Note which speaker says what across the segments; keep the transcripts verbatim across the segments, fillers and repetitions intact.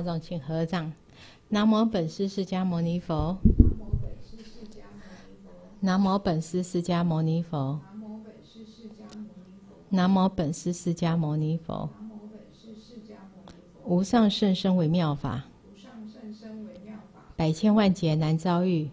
Speaker 1: 大众请合掌。南无本师释迦牟尼佛。南无本师释迦牟尼佛。南无本师释迦牟尼佛。无上甚深微妙法，百千万劫难遭遇。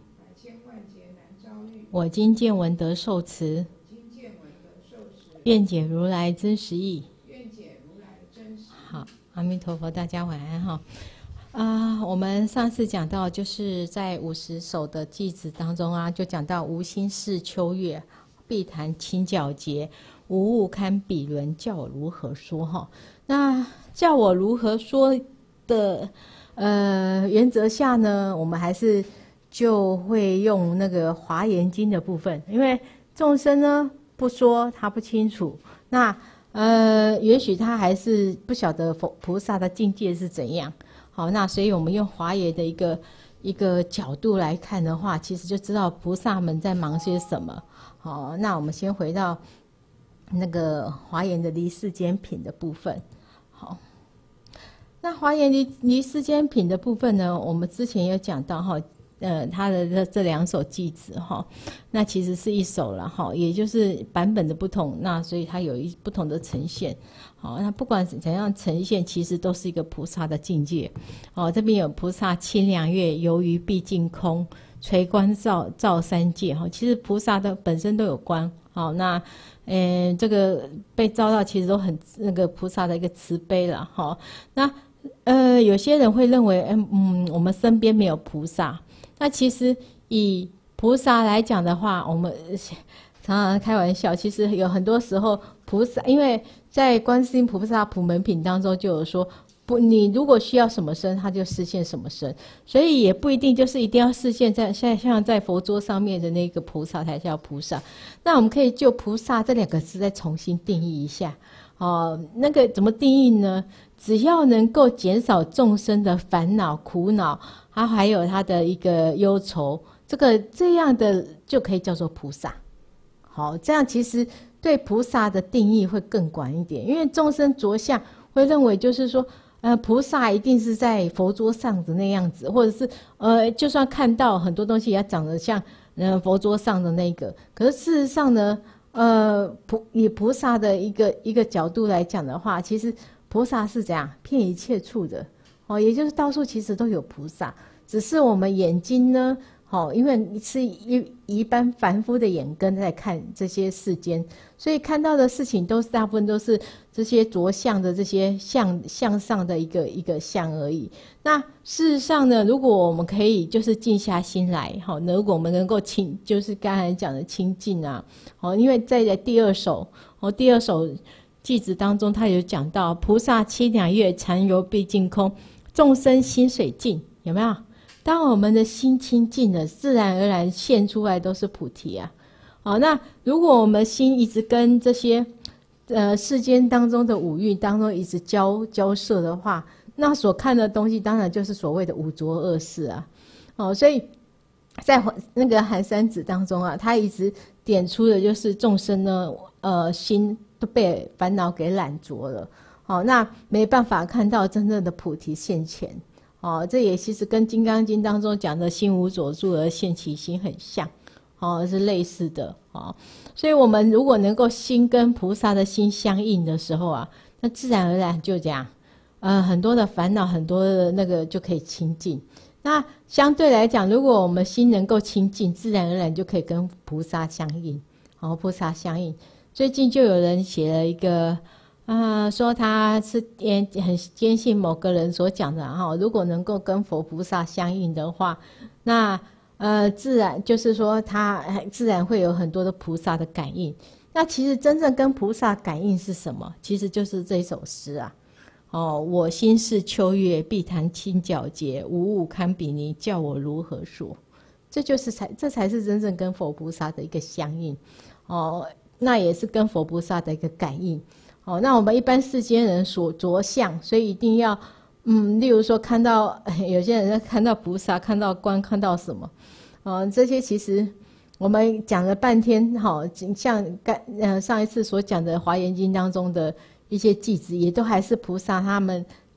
Speaker 1: 我今见闻得受持，愿解如来真实义。好，阿弥陀佛，大家晚安哈。啊、呃，我们上次讲到，就是在五十首的偈子当中啊，就讲到无心事秋月，碧潭清皎洁，无物堪比伦，叫我如何说哈？那叫我如何说的呃原则下呢，我们还是就会用那个华严经的部分，因为众生呢不说他不清楚，那呃也许他还是不晓得佛菩萨的境界是怎样。好，那所以我们用华严的一个一个角度来看的话，其实就知道菩萨们在忙些什么。好，那我们先回到那个华严的离世间品的部分。好，那华严离离世间品的部分呢，我们之前有讲到哈，呃，他的这这两首偈子哈，那其实是一首了哈，也就是版本的不同，那所以它有一不同的呈现。好，那不管怎样呈现，其实都是一个菩萨的境界。哦，这边有菩萨清凉月，游于毕竟空，垂观照照三界。哈，其实菩萨的本身都有观。好，那嗯，这个被照到其实都很那个菩萨的一个慈悲了。哈，那呃，有些人会认为，嗯嗯，我们身边没有菩萨。那其实以菩萨来讲的话，我们常常开玩笑，其实有很多时候菩萨，因为在观世音菩萨普门品当中就有说，不，你如果需要什么身，他就示现什么身，所以也不一定就是一定要示现在像像在佛桌上面的那个菩萨才叫菩萨。那我们可以就菩萨这两个字再重新定义一下。哦，那个怎么定义呢？只要能够减少众生的烦恼苦恼，它还有他的一个忧愁，这个这样的就可以叫做菩萨。好，这样其实对菩萨的定义会更广一点，因为众生着相会认为就是说，呃，菩萨一定是在佛桌上的那样子，或者是呃，就算看到很多东西也长得像呃佛桌上的那个，可是事实上呢，呃，菩以菩萨的一个一个角度来讲的话，其实菩萨是怎样遍一切处的。哦，也就是到处其实都有菩萨，只是我们眼睛呢，哦，因为是一一般凡夫的眼根在看这些世间，所以看到的事情都是大部分都是这些着相的这些相向上的一个一个相而已。那事实上呢，如果我们可以就是静下心来，好，如果我们能够清，就是刚才讲的清净啊，哦，因为在第二首，哦，第二首偈子当中，他有讲到菩萨清凉月，常游毕竟空。众生心水净，有没有？当我们的心清净了，自然而然现出来都是菩提啊。好，那如果我们心一直跟这些呃世间当中的五蕴当中一直交交涉的话，那所看的东西当然就是所谓的五浊恶世啊。哦，所以在那个寒山子当中啊，他一直点出的就是众生呢，呃，心都被烦恼给染着了。哦，那没办法看到真正的菩提现前。哦，这也其实跟《金刚经》当中讲的心无所住而现其心很像。哦，是类似的。哦，所以我们如果能够心跟菩萨的心相应的时候啊，那自然而然就这样，呃，很多的烦恼，很多的那个就可以清净。那相对来讲，如果我们心能够清净，自然而然就可以跟菩萨相应。哦，菩萨相应。最近就有人写了一个。啊、呃，说他是坚很坚信某个人所讲的哈，如果能够跟佛菩萨相应的话，那呃自然就是说他自然会有很多的菩萨的感应。那其实真正跟菩萨感应是什么？其实就是这首诗啊。哦，我心是秋月，碧潭清皎洁，无物堪比拟，叫我如何说？这就是才这才是真正跟佛菩萨的一个相应。哦，那也是跟佛菩萨的一个感应。哦，那我们一般世间人所着相，所以一定要，嗯，例如说看到有些人看到菩萨，看到观，看到什么，哦，这些其实我们讲了半天，好，像刚呃上一次所讲的《华严经》当中的一些偈子，也都还是菩萨他们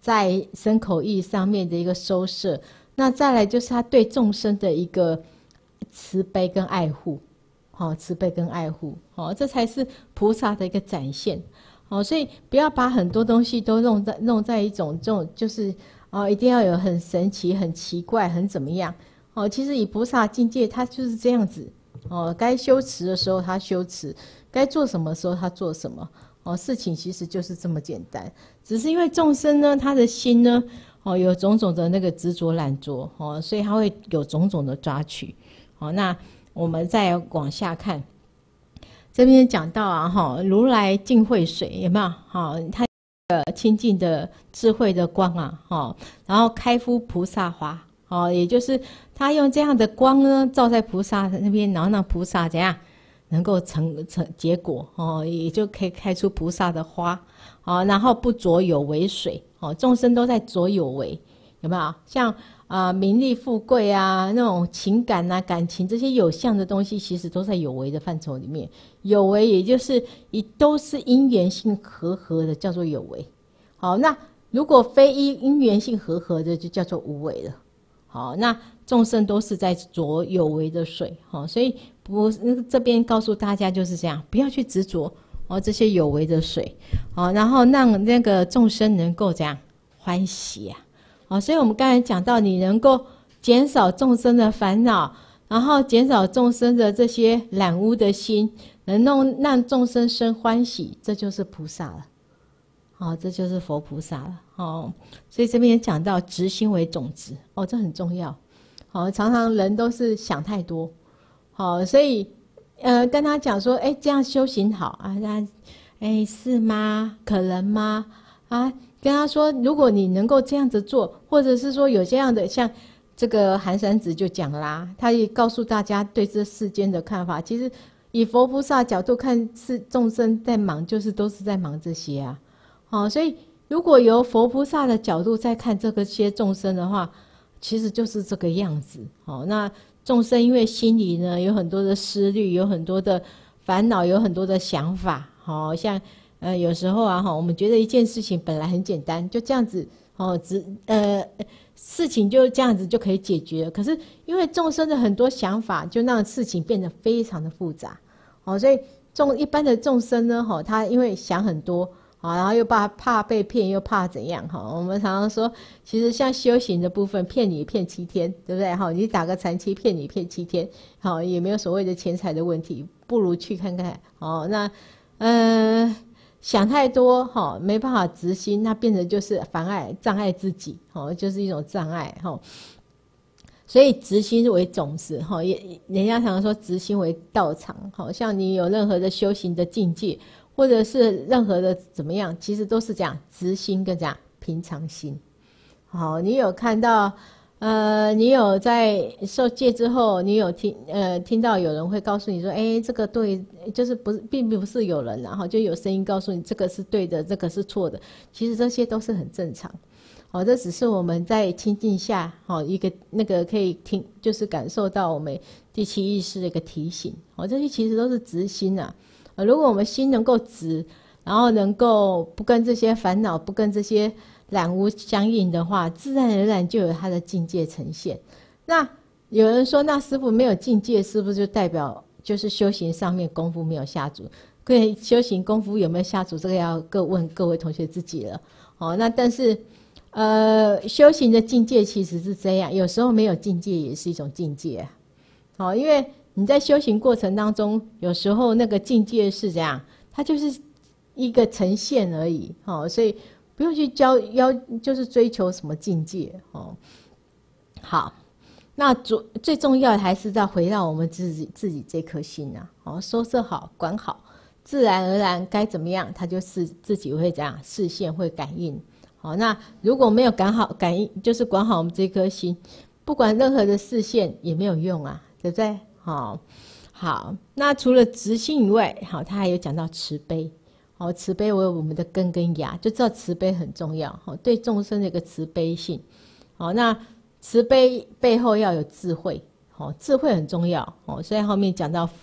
Speaker 1: 在身口意上面的一个收摄，那再来就是他对众生的一个慈悲跟爱护，好，慈悲跟爱护，好，这才是菩萨的一个展现。好，所以不要把很多东西都弄在弄在一种这种就是哦，一定要有很神奇、很奇怪、很怎么样。哦，其实以菩萨境界，他就是这样子。哦，该修持的时候他修持，该做什么时候他做什么。哦，事情其实就是这么简单。只是因为众生呢，他的心呢，哦，有种种的那个执着懒惰，哦，所以他会有种种的抓取。哦，那我们再往下看，这边讲到啊，哈，如来净慧水有没有？哈，他的清净的智慧的光啊，哈，然后开敷菩萨花。哦，也就是他用这样的光呢，照在菩萨那边，然后让菩萨怎样能够成成结果哦，也就可以开出菩萨的花哦。然后不着有为水哦，众生都在着有为，有没有？像啊、呃、名利富贵啊，那种情感啊、感情这些有相的东西，其实都在有为的范畴里面。有为也就是以都是因缘性和合的，叫做有为。好，那如果非因因缘性和合的，就叫做无为了。好，那众生都是在着有为的水，好，所以不这边告诉大家就是这样，不要去执着哦这些有为的水，好，然后让那个众生能够这样欢喜啊，好，所以我们刚才讲到，你能够减少众生的烦恼，然后减少众生的这些染污的心，能弄让众生生欢喜，这就是菩萨了。哦，这就是佛菩萨了哦，所以这边也讲到执心为种子哦，这很重要。好、哦，常常人都是想太多，好、哦，所以呃跟他讲说，哎，这样修行好啊，那哎是吗？可能吗？啊，跟他说，如果你能够这样子做，或者是说有这样的，像这个寒山子就讲啦，他也告诉大家对这世间的看法。其实以佛菩萨角度看，是众生在忙，就是都是在忙这些啊。哦，所以如果由佛菩萨的角度再看这个些众生的话，其实就是这个样子。哦，那众生因为心里呢有很多的思虑，有很多的烦恼，有很多的想法。哦，像呃有时候啊，哈，我们觉得一件事情本来很简单，就这样子，哦，只呃事情就这样子就可以解决了。可是因为众生的很多想法，就让事情变得非常的复杂。哦，所以众一般的众生呢，哈，他因为想很多。好，然后又怕怕被骗，又怕怎样？哈，我们常常说，其实像修行的部分，骗你骗七天，对不对？哈，你打个禅期骗你骗七天，好，也没有所谓的钱财的问题，不如去看看。哦，那呃想太多，哈，没办法执心，那变成就是妨碍障碍自己，哦，就是一种障碍，哈。所以执心为种子，哈，也人家常常说执心为道场，好像你有任何的修行的境界。或者是任何的怎么样，其实都是这样，执心跟这样平常心。好，你有看到，呃，你有在受戒之后，你有听呃听到有人会告诉你说，哎，这个对，就是不是，并不是有人，然后就有声音告诉你这个是对的，这个是错的。其实这些都是很正常。好，这只是我们在清静下，好一个那个可以听，就是感受到我们第七意识的一个提醒。好，这些其实都是执心啊。呃，如果我们心能够直，然后能够不跟这些烦恼、不跟这些染污相应的话，自然而然就有它的境界呈现。那有人说，那师父没有境界，是不是就代表就是修行上面功夫没有下足？各位修行功夫有没有下足？这个要各问各位同学自己了。哦，那但是呃，修行的境界其实是这样，有时候没有境界也是一种境界啊。哦，因为你在修行过程当中，有时候那个境界是这样，它就是一个呈现而已，哦，所以不用去教要就是追求什么境界，哦。好，那最最重要的还是要回到我们自己自己这颗心啊，哦，收摄好，管好，自然而然该怎么样，它就是自己会这样视线会感应。好，那如果没有感好感应，就是管好我们这颗心，不管任何的视线也没有用啊，对不对？好，好，那除了执心以外，好，他还有讲到慈悲。好，慈悲为我们的根跟芽，就知道慈悲很重要。好，对众生的一个慈悲性。好，那慈悲背后要有智慧。好，智慧很重要。好，所以后面讲到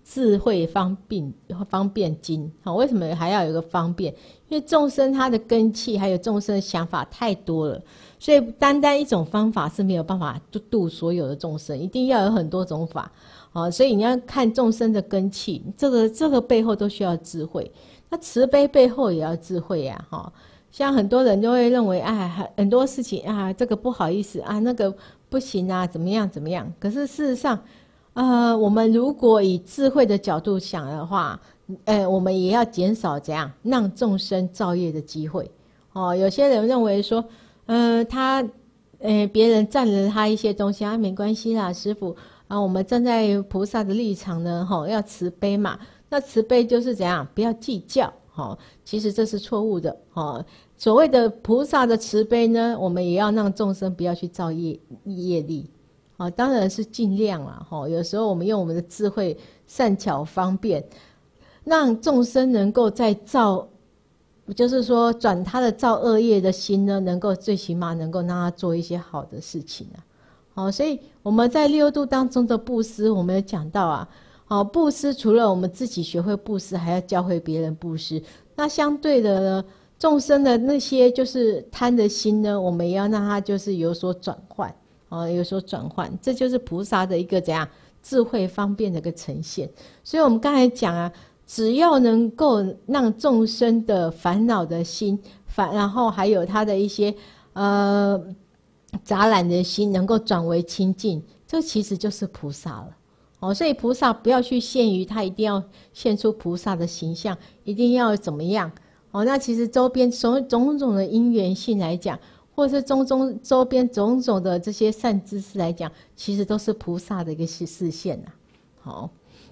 Speaker 1: 智慧方便方便经。好，为什么还要有一个方便？因为众生他的根器还有众生的想法太多了，所以单单一种方法是没有办法度所有的众生，一定要有很多种法。好，所以你要看众生的根器，这个这个背后都需要智慧。那慈悲背后也要智慧呀、啊，哈。像很多人都会认为，啊，很多事情啊，这个不好意思啊，那个不行啊，怎么样怎么样？可是事实上，呃，我们如果以智慧的角度想的话，呃，我们也要减少怎样让众生造业的机会。哦，有些人认为说，呃，他，呃，别人占了他一些东西啊，没关系啦，师父啊，我们站在菩萨的立场呢，哈、哦，要慈悲嘛。那慈悲就是怎样，不要计较。好，其实这是错误的。哦，所谓的菩萨的慈悲呢，我们也要让众生不要去造业业力。哦，当然是尽量啦。哦，有时候我们用我们的智慧善巧方便，让众生能够在造，就是说转他的造恶业的心呢，能够最起码能够让他做一些好的事情啊。好，所以我们在六度当中的布施，我们有讲到啊。好，布施除了我们自己学会布施，还要教会别人布施。那相对的呢，众生的那些就是贪的心呢，我们也要让它就是有所转换，哦，有所转换，这就是菩萨的一个怎样智慧方便的一个呈现。所以我们刚才讲啊，只要能够让众生的烦恼的心，烦，然后还有他的一些呃杂染的心，能够转为清净，这其实就是菩萨了。哦，所以菩萨不要去限于他一定要现出菩萨的形象，一定要怎么样？哦，那其实周边种种种的因缘性来讲，或者是种种周边种种的这些善知识来讲，其实都是菩萨的一个视线呐。好，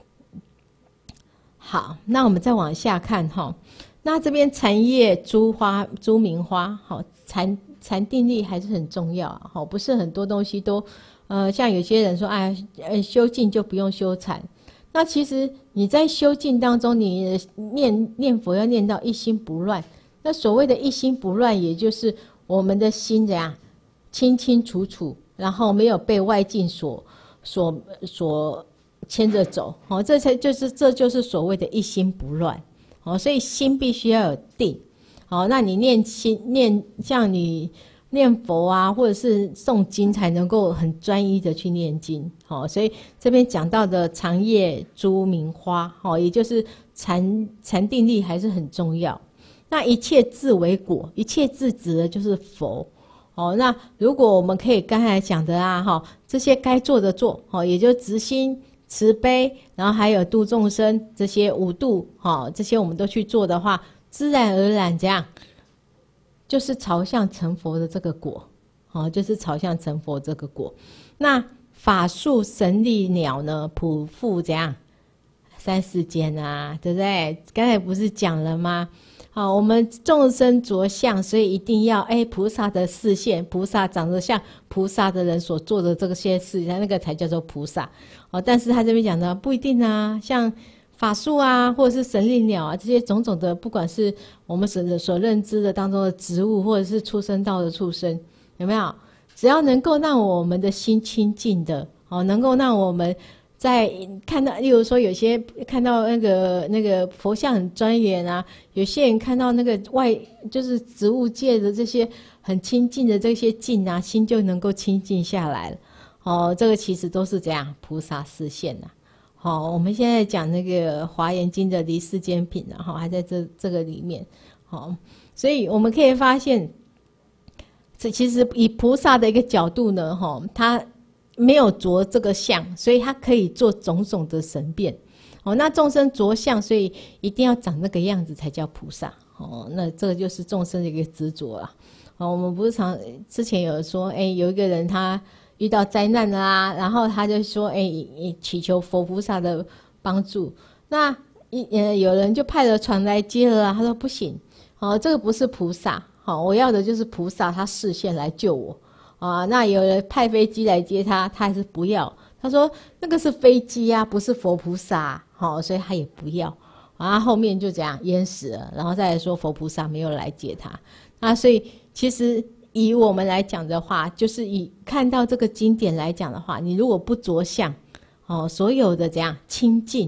Speaker 1: 好，那我们再往下看哈。那这边禅叶诸花诸名花，好，禅禅定力还是很重要啊。好，不是很多东西都。呃，像有些人说，哎，呃，修静就不用修禅。那其实你在修静当中，你念念佛要念到一心不乱。那所谓的一心不乱，也就是我们的心怎样清清楚楚，然后没有被外境所所所牵着走。哦，这才就是这就是所谓的一心不乱。哦，所以心必须要有定。哦，那你念心念像你。念佛啊，或者是诵经，才能够很专一的去念经。好，所以这边讲到的长叶诸名花，好，也就是禅禅定力还是很重要。那一切智为果，一切智指的就是佛。哦，那如果我们可以刚才讲的啊，哈，这些该做的做，好，也就直心、慈悲，然后还有度众生这些五度，好，这些我们都去做的话，自然而然这样。就是朝向成佛的这个果，哦，就是朝向成佛这个果。那法术神力鸟呢，普覆怎样？三世间啊，对不对？刚才不是讲了吗？好，我们众生着相，所以一定要哎，菩萨的视线，菩萨长得像菩萨的人所做的这些事，那个才叫做菩萨。哦，但是他这边讲的不一定啊，像。法术啊，或者是神力鸟啊，这些种种的，不管是我们所所认知的当中的植物，或者是畜生道的畜生，有没有？只要能够让我们的心清净的，哦，能够让我们在看到，例如说有些看到那个那个佛像很庄严啊，有些人看到那个外就是植物界的这些很清净的这些境啊，心就能够清净下来了。哦，这个其实都是怎样菩萨示现呐、啊。好，我们现在讲那个《华严经》的离世间品，然后还在这这个里面。好，所以我们可以发现，这其实以菩萨的一个角度呢，哈，他没有着这个相，所以他可以做种种的神变。哦，那众生着相，所以一定要长那个样子才叫菩萨。哦，那这个就是众生的一个执着啦。哦，我们不是常之前有说，哎，有一个人他。遇到灾难了啊，然后他就说：“哎、欸，祈求佛菩萨的帮助。”那一呃，有人就派了船来接了啊。他说：“不行，哦，这个不是菩萨，好、哦，我要的就是菩萨，他示现来救我啊。”那有人派飞机来接他，他还是不要。他说：“那个是飞机啊，不是佛菩萨，好、哦，所以他也不要。”啊，后面就这样淹死了，然后再来说佛菩萨没有来接他。啊，所以其实。以我们来讲的话，就是以看到这个经典来讲的话，你如果不着相，哦，所有的怎样清净，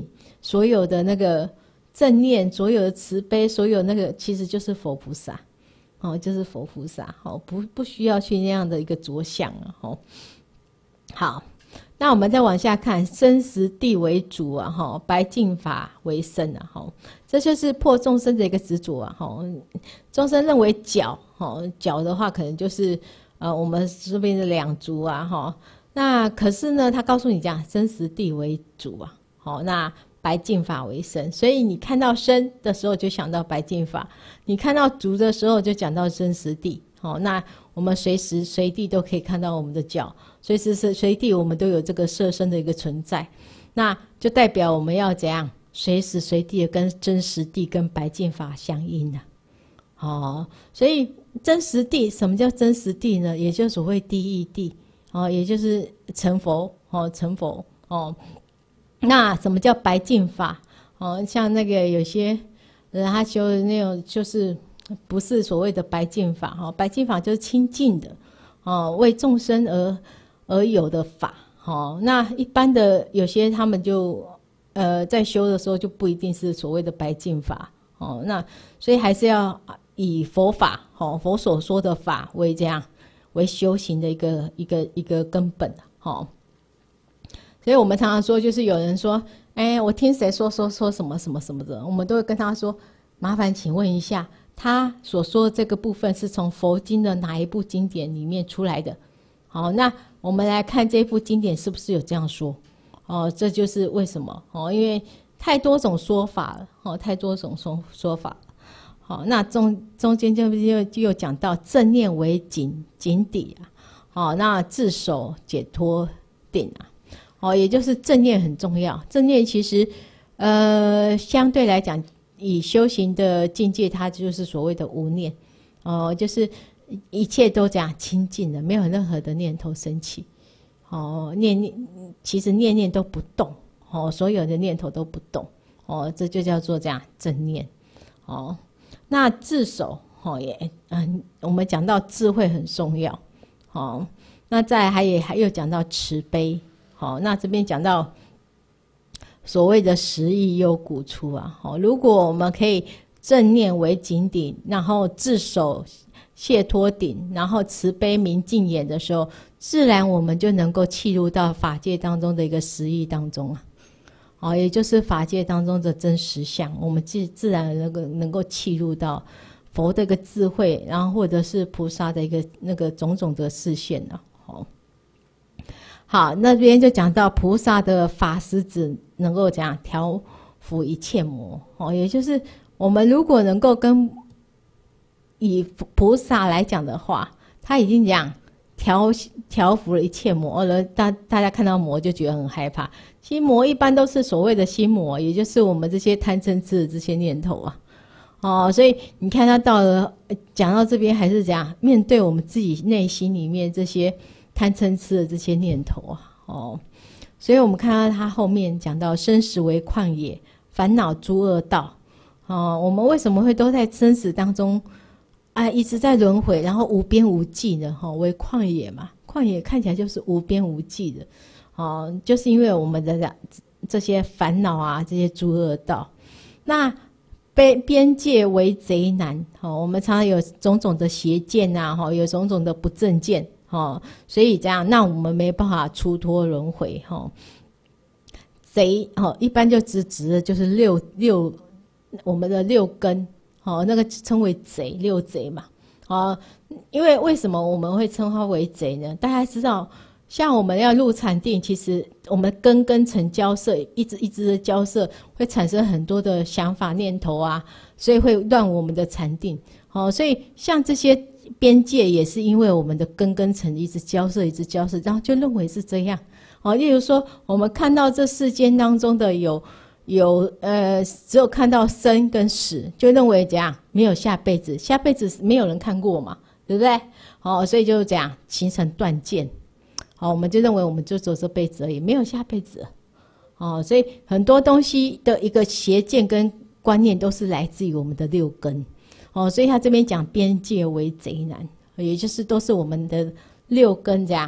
Speaker 1: 所有的那个正念，所有的慈悲，所有那个其实就是佛菩萨，哦，就是佛菩萨，哦，不不需要去那样的一个着相啊，哦，好。那我们再往下看，生实地为主啊，哈，白净法为身啊，哈，这就是破众生的一个执着啊，哈，众生认为脚，哈，脚的话可能就是呃我们这边的两足啊，哈，那可是呢，他告诉你这样，生实地为主啊，好，那白净法为身，所以你看到身的时候就想到白净法，你看到足的时候就讲到生实地，好，那我们随时随地都可以看到我们的脚。随时随地我们都有这个色身的一个存在，那就代表我们要怎样随时随地的跟真实地跟白净法相应啊。哦，所以真实地，什么叫真实地呢？也就是所谓第一地，哦，也就是成佛，哦，成佛，哦。那什么叫白净法？哦，像那个有些人他修的那种，就是不是所谓的白净法，哦，白净法就是清净的，哦，为众生而。而有的法，哦，那一般的有些他们就呃在修的时候就不一定是所谓的白净法，哦，那所以还是要以佛法，哦，佛所说的法为这样为修行的一个一个一个根本，哦，所以我们常常说，就是有人说，哎，我听谁说说说什么什么什么的，我们都会跟他说，麻烦请问一下，他所说的这个部分是从佛经的哪一部经典里面出来的？好，那我们来看这部经典是不是有这样说？哦，这就是为什么哦，因为太多种说法了，哦，太多种说说法了。好，那中中间就就就有讲到正念为井井底啊，好，那自守解脱定啊，哦，也就是正念很重要。正念其实呃相对来讲，以修行的境界，它就是所谓的无念，哦，就是。一切都这样清净的，没有任何的念头升起，哦，念念其实念念都不动，哦，所有的念头都不动，哦，这就叫做这样正念，哦，那自守，哦也，嗯，我们讲到智慧很重要，哦，那再还也还有讲到慈悲，好，那这边讲到所谓的十亿忧谷出啊，好，如果我们可以正念为井底，然后自守。解脱顶，然后慈悲明净眼的时候，自然我们就能够契入到法界当中的一个实义当中啊，哦，也就是法界当中的真实相，我们自自然能够能够契入到佛的一个智慧，然后或者是菩萨的一个那个种种的视线啊。好，好，那边就讲到菩萨的法师子能够讲调伏一切魔，哦，也就是我们如果能够跟以菩萨来讲的话，他已经讲调调伏了一切魔了。大大家看到魔就觉得很害怕。其实魔一般都是所谓的心魔，也就是我们这些贪嗔痴的这些念头啊。哦，所以你看他到了讲到这边，还是讲面对我们自己内心里面这些贪嗔痴的这些念头啊。哦，所以我们看到他后面讲到生死为旷野，烦恼诸恶道。哦，我们为什么会都在生死当中？啊，一直在轮回，然后无边无际的哈，为旷野嘛，旷野看起来就是无边无际的，哦，就是因为我们的这些烦恼啊，这些诸恶道，那边边界为贼难，哦，我们常常有种种的邪见啊，哈，有种种的不正见，哦，所以这样，那我们没办法出脱轮回，哈，贼，哦，一般就指指的就是六六我们的六根。哦，那个称为贼，六贼嘛。哦，因为为什么我们会称它为贼呢？大家知道，像我们要入禅定，其实我们根根尘交涉，一直一直的交涉，会产生很多的想法念头啊，所以会乱我们的禅定。哦，所以像这些边界，也是因为我们的根根尘一直交涉，一直交涉，然后就认为是这样。哦，例如说，我们看到这世间当中的有。有呃，只有看到生跟死，就认为怎样没有下辈子，下辈子没有人看过嘛，对不对？哦，所以就这样形成断见。好，我们就认为我们就走这辈子而已，没有下辈子。哦，所以很多东西的一个邪见跟观念都是来自于我们的六根。哦，所以他这边讲边界为贼难，也就是都是我们的六根这样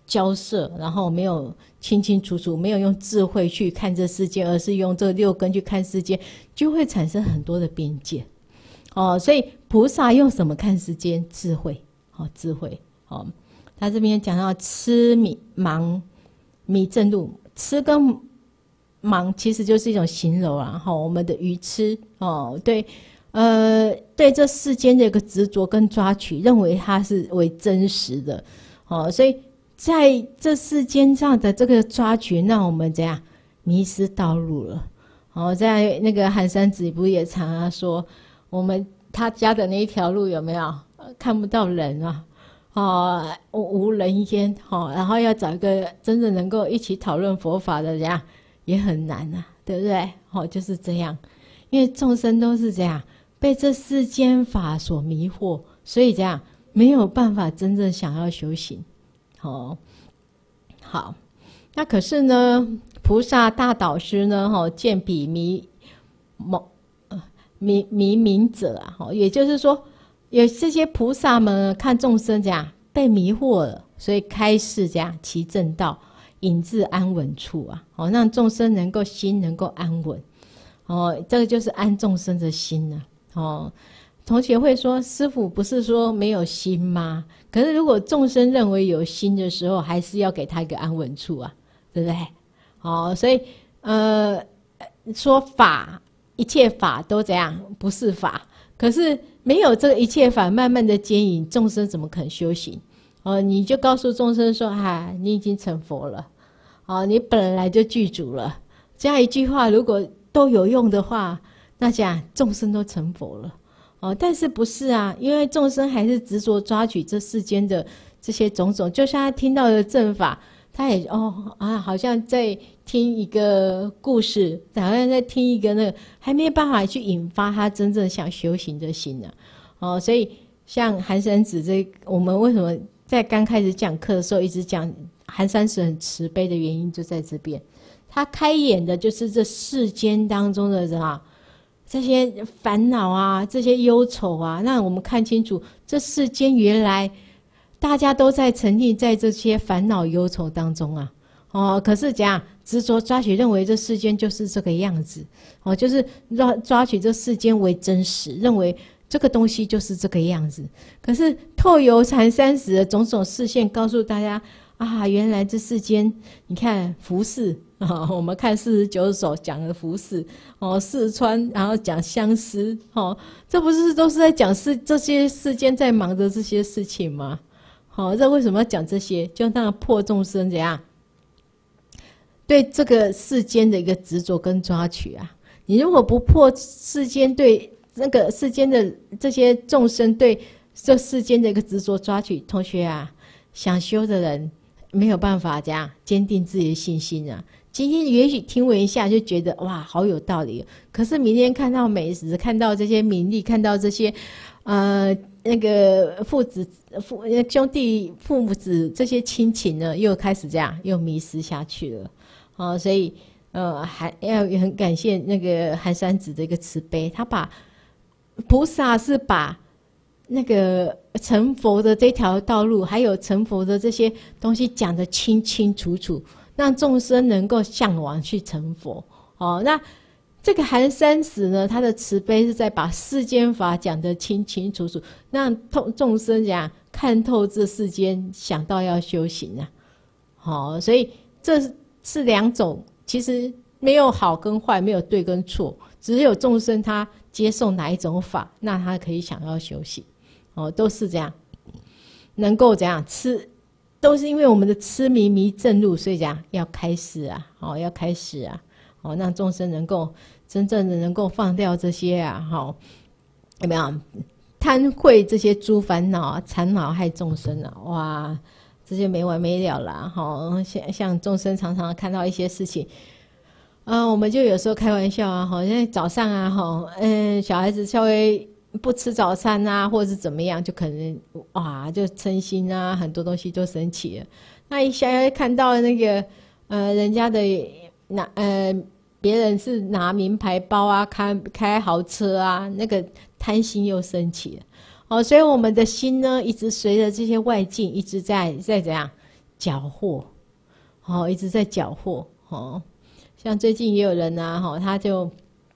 Speaker 1: 交涉，然后没有清清楚楚，没有用智慧去看这世界，而是用这六根去看世界，就会产生很多的边界。哦，所以菩萨用什么看世间？智慧，哦，智慧，哦，他这边讲到痴迷盲迷正路，痴跟盲其实就是一种形容啊，哈、哦，我们的愚痴，哦，对，呃，对这世间的一个执着跟抓取，认为它是为真实的，哦，所以在这世间上的这个抓取，让我们怎样迷失道路了？哦，在那个寒山子不也常常说，我们他家的那一条路有没有看不到人啊？哦，无人烟，哦，然后要找一个真正能够一起讨论佛法的人也很难啊，对不对？哦，就是这样，因为众生都是这样被这世间法所迷惑，所以这样没有办法真正想要修行。哦，好，那可是呢，菩萨大导师呢，哈、哦，见彼迷蒙。迷迷冥者啊，也就是说，有这些菩萨们看众生这样被迷惑了，所以开示这样其正道，引至安稳处啊，哦，让众生能够心能够安稳，哦，这个就是安众生的心呢、啊，哦。同学会说，师父不是说没有心吗？可是如果众生认为有心的时候，还是要给他一个安稳处啊，对不对？哦，所以呃，说法。一切法都怎样？不是法。可是没有这个一切法慢慢的接引，众生怎么肯修行？哦，你就告诉众生说：“啊，你已经成佛了，哦，你本来就具足了。”这样一句话，如果都有用的话，那这样众生都成佛了。哦，但是不是啊？因为众生还是执着抓取这世间的这些种种，就像他听到的正法。他也哦啊，好像在听一个故事，好像在听一个那个，还没办法去引发他真正想修行的心呢、啊。哦，所以像寒山子这，我们为什么在刚开始讲课的时候一直讲寒山子很慈悲的原因就在这边，他开眼的就是这世间当中的人啊，这些烦恼啊，这些忧愁啊，让我们看清楚这世间原来。大家都在沉溺在这些烦恼忧愁当中啊，哦，可是怎样执着抓取，认为这世间就是这个样子，哦，就是抓抓取这世间为真实，认为这个东西就是这个样子。可是透由禅三十的种种视线，告诉大家啊，原来这世间，你看服饰啊，我们看四十九首讲的服饰哦，四川，然后讲相思，哦，这不是都是在讲世这些世间在忙着这些事情吗？好、哦，这为什么要讲这些？就让破众生怎样对这个世间的一个执着跟抓取啊？你如果不破世间对那个世间的这些众生对这世间的一个执着抓取，同学啊，想修的人没有办法这样坚定自己的信心啊。今天也许听闻一下就觉得哇，好有道理，可是明天看到美食，看到这些名利，看到这些呃。那个父子、父兄弟、父母子这些亲情呢，又开始这样又迷失下去了，哦，所以呃，还要很感谢那个寒山子的一个慈悲，他把菩萨是把那个成佛的这条道路，还有成佛的这些东西讲得清清楚楚，让众生能够向往去成佛。哦，那。这个寒山子呢，他的慈悲是在把世间法讲得清清楚楚，让众生讲看透这世间，想到要修行啊。好、哦，所以这是两种，其实没有好跟坏，没有对跟错，只有众生他接受哪一种法，那他可以想要修行。哦，都是这样，能够这样吃，都是因为我们的痴迷迷正路，所以讲要开始啊，哦，要开始啊。哦，让众生能够真正的能够放掉这些啊，好、哦，有没有贪恚这些诸烦恼啊，缠恼害众生啊，哇，这些没完没了啦，好、哦，像像众生常常看到一些事情，啊、呃，我们就有时候开玩笑啊，好像早上啊，哈，嗯，小孩子稍微不吃早餐啊，或者是怎么样，就可能哇，就嗔心啊，很多东西都生气了。那一下看到那个呃，人家的。拿呃，别人是拿名牌包啊，开开豪车啊，那个贪心又升起了，哦，所以我们的心呢，一直随着这些外境，一直在在怎样缴获，哦，一直在缴获，哦，像最近也有人啊，哈，他就，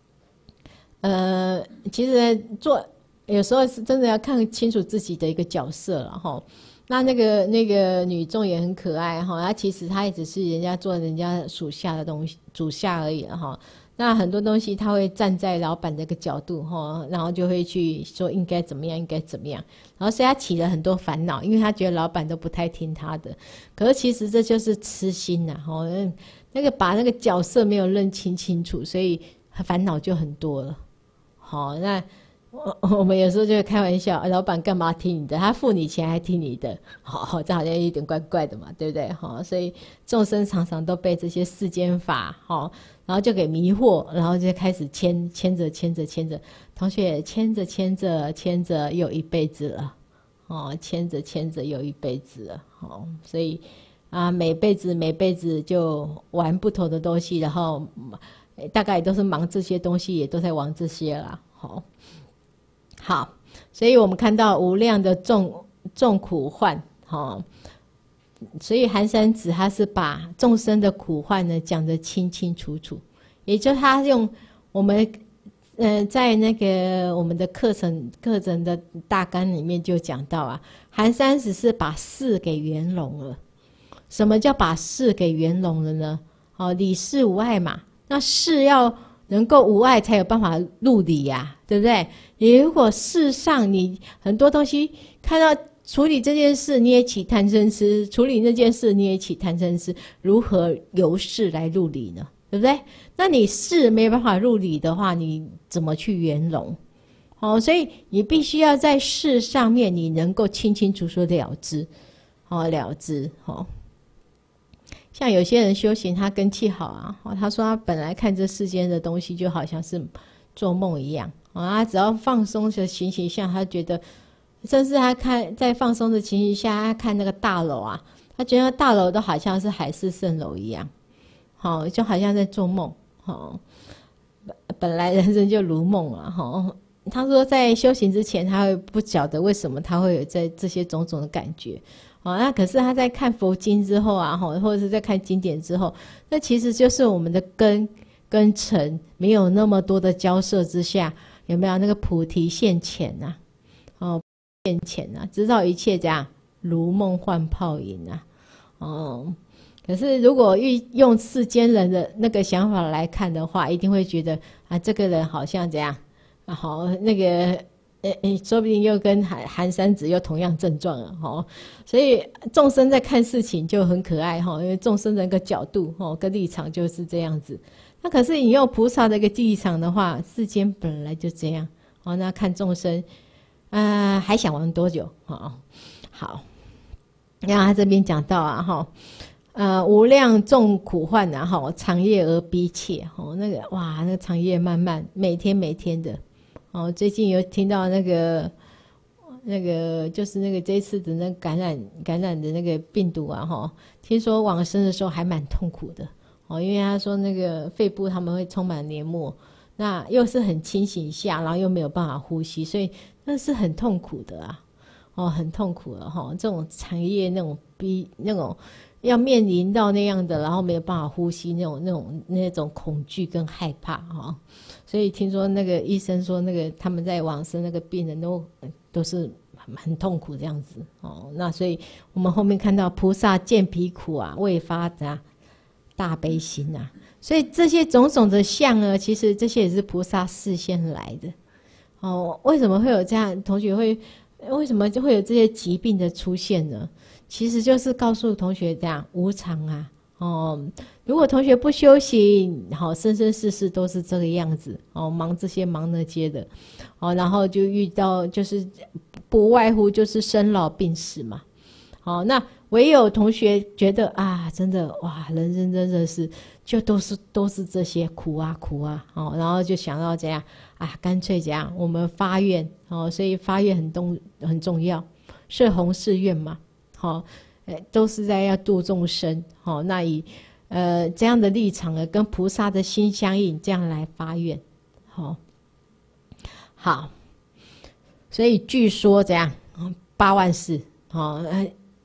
Speaker 1: 呃，其实做有时候是真的要看清楚自己的一个角色了，哈。那那个那个女众也很可爱哈，她其实她也只是人家做人家属下的东西，属下而已哈。那很多东西她会站在老板这个角度哈，然后就会去说应该怎么样，应该怎么样。然后所以她起了很多烦恼，因为她觉得老板都不太听她的。可是其实这就是痴心呐哈，那个把那个角色没有认清清楚，所以烦恼就很多了。好，那。我我们有时候就会开玩笑，老板干嘛听你的？他付你钱还听你的，好，这好像有点怪怪的嘛，对不对？好，所以众生常常都被这些世间法，好，然后就给迷惑，然后就开始牵牵着牵着牵着，同学牵着牵着牵着又一辈子了，哦，牵着牵着又一辈子了，好，所以啊，每辈子每辈子就玩不同的东西，然后大概都是忙这些东西，也都在玩这些啦，好。好，所以我们看到无量的众众苦患，哦，所以寒山子他是把众生的苦患呢讲得清清楚楚，也就是他用我们，呃，在那个我们的课程课程的大纲里面就讲到啊，寒山子是把事给圆融了。什么叫把事给圆融了呢？哦，理事无碍嘛，那事要能够无碍才有办法入理呀、啊，对不对？你如果事上你很多东西看到处理这件事你也起贪嗔痴，处理那件事你也起贪嗔痴，如何由事来入理呢？对不对？那你事没办法入理的话，你怎么去圆融？哦，所以你必须要在事上面你能够清清楚楚了知，哦，了知，哦。像有些人修行他根器好啊，他说他本来看这世间的东西就好像是做梦一样啊，只要放松的情形下，他觉得甚至他看在放松的情形下，他看那个大楼啊，他觉得大楼都好像是海市蜃楼一样，好，就好像在做梦，好，本来人生就如梦啊，好。他说在修行之前他会不晓得为什么他会有这这些种种的感觉，哦，那可是他在看佛经之后啊，或者是在看经典之后，那其实就是我们的根跟尘没有那么多的交涉之下，有没有那个菩提现前啊？哦，现前啊，知道一切这样如梦幻泡影啊，哦。可是如果用世间人的那个想法来看的话，一定会觉得啊，这个人好像怎样，啊，好那个。诶诶，说不定又跟寒寒山子又同样症状了哈，所以众生在看事情就很可爱哈，因为众生的一个角度哈跟立场就是这样子。那可是你用菩萨的一个立场的话，世间本来就这样哦，那看众生，啊、呃，还想玩多久啊？好，那他这边讲到啊哈，呃，无量众苦患啊哈，长夜而逼切哦，那个哇，那个长夜漫漫，每天每天的。哦，最近有听到那个那个就是那个这次的那个感染感染的那个病毒啊，哈，听说往生的时候还蛮痛苦的哦，因为他说那个肺部他们会充满黏膜，那又是很清醒下，然后又没有办法呼吸，所以那是很痛苦的啊，哦，很痛苦了哈、哦，这种长夜那种逼那种要面临到那样的，然后没有办法呼吸那种那种那种恐惧跟害怕哈。哦，所以听说那个医生说，那个他们在往生那个病人都都是很很痛苦这样子哦。那所以我们后面看到菩萨见彼苦啊，未发啊大悲心啊，所以这些种种的相呢，其实这些也是菩萨示现来的哦。为什么会有这样？同学会为什么就会有这些疾病的出现呢？其实就是告诉同学这样无常啊。哦，如果同学不修行，好，生生世世都是这个样子哦，忙这些忙那些的，哦，然后就遇到就是不外乎就是生老病死嘛，好，那唯有同学觉得啊，真的哇，人生真的是就都是都是这些苦啊苦啊，哦，然后就想到怎样啊，干脆怎样，我们发愿哦，所以发愿很重很重要，设弘誓愿嘛，好。呃，都是在要度众生，好、哦，那以呃这样的立场呢，跟菩萨的心相应，这样来发愿，好、哦，好，所以据说这样八万四，哦，呃，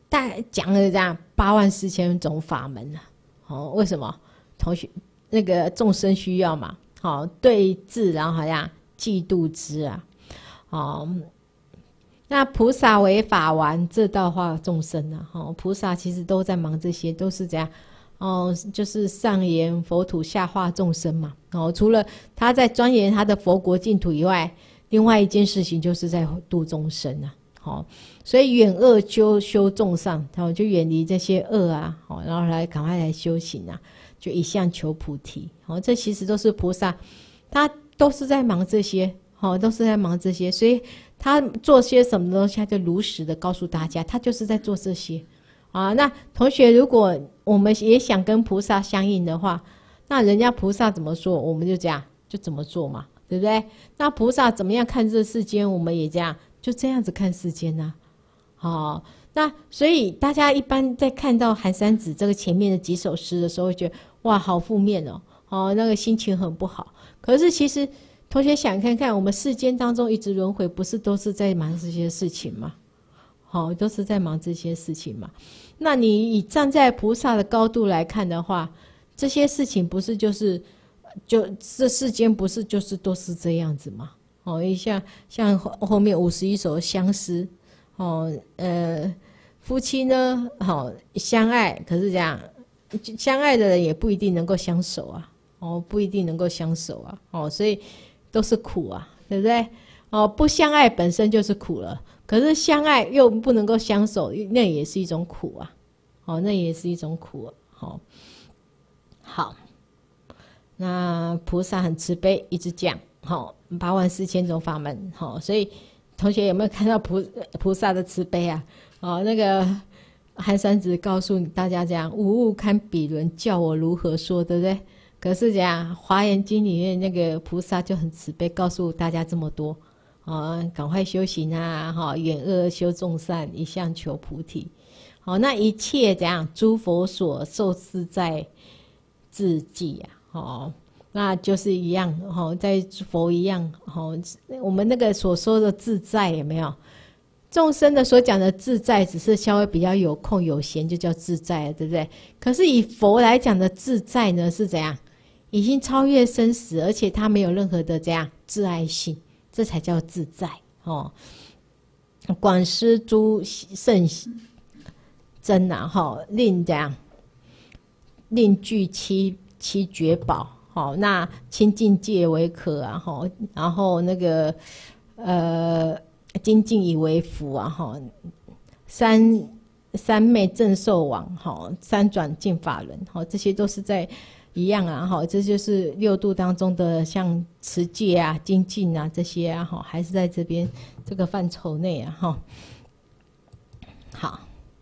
Speaker 1: 大讲了这样八万四千种法门啊。哦，为什么？同学那个众生需要嘛。好、哦，对治然后好像嫉妒之啊。哦，那菩萨为法王，这道化众生啊。哦，菩萨其实都在忙这些，都是这样。哦，就是上言佛土，下化众生嘛。哦，除了他在钻研他的佛国净土以外，另外一件事情就是在度众生啊。好、哦，所以远恶修修众善，然后就远离这些恶啊，好、哦，然后来赶快来修行啊，就一向求菩提。好、哦，这其实都是菩萨，他都是在忙这些，好、哦，都是在忙这些，所以他做些什么东西，他就如实的告诉大家，他就是在做这些。啊，那同学，如果我们也想跟菩萨相应的话，那人家菩萨怎么说，我们就这样就怎么做嘛，对不对？那菩萨怎么样看这世间，我们也这样就这样子看世间呢、啊？好，那所以大家一般在看到寒山子这个前面的几首诗的时候，会觉得哇，好负面哦，哦，那个心情很不好。可是其实同学想看看，我们世间当中一直轮回，不是都是在忙这些事情吗？好、哦，都是在忙这些事情嘛。那你以站在菩萨的高度来看的话，这些事情不是就是就这世间不是就是都是这样子吗？哦，像像后面五十一首相思，哦，呃，夫妻呢，好、哦、相爱，可是这样相爱的人也不一定能够相守啊，哦，不一定能够相守啊，哦，所以都是苦啊，对不对？哦，不相爱本身就是苦了。可是相爱又不能够相守，那也是一种苦啊！哦，那也是一种苦啊！好、哦，好，那菩萨很慈悲，一直讲，好、哦，八万四千种法门，好、哦，所以同学有没有看到菩菩萨的慈悲啊？哦，那个寒山子告诉大家这样，无物堪比伦，叫我如何说，对不对？可是这样，《华严经》里面那个菩萨就很慈悲，告诉大家这么多。啊，赶快修行啊！哈，远恶修众善，一向求菩提。好，那一切怎样？诸佛所受自在自寂啊！哦，那就是一样。哈，在佛一样。哈，我们那个所说的自在有没有？众生的所讲的自在，只是稍微比较有空有闲，就叫自在了，对不对？可是以佛来讲的自在呢，是怎样？已经超越生死，而且它没有任何的这样自爱性。这才叫自在哦！广施诸圣真啊，哈、哦，令这样，令具七七绝宝，好、哦，那清净戒为可啊，哈、哦，然后那个呃，精进以为福啊，哈、哦，三三昧正受王，哈、哦，三转净法轮，哈、哦，这些都是在。一样啊，哈，这就是六度当中的像持戒啊、精进啊这些啊，哈，还是在这边这个范畴内啊，哈。好，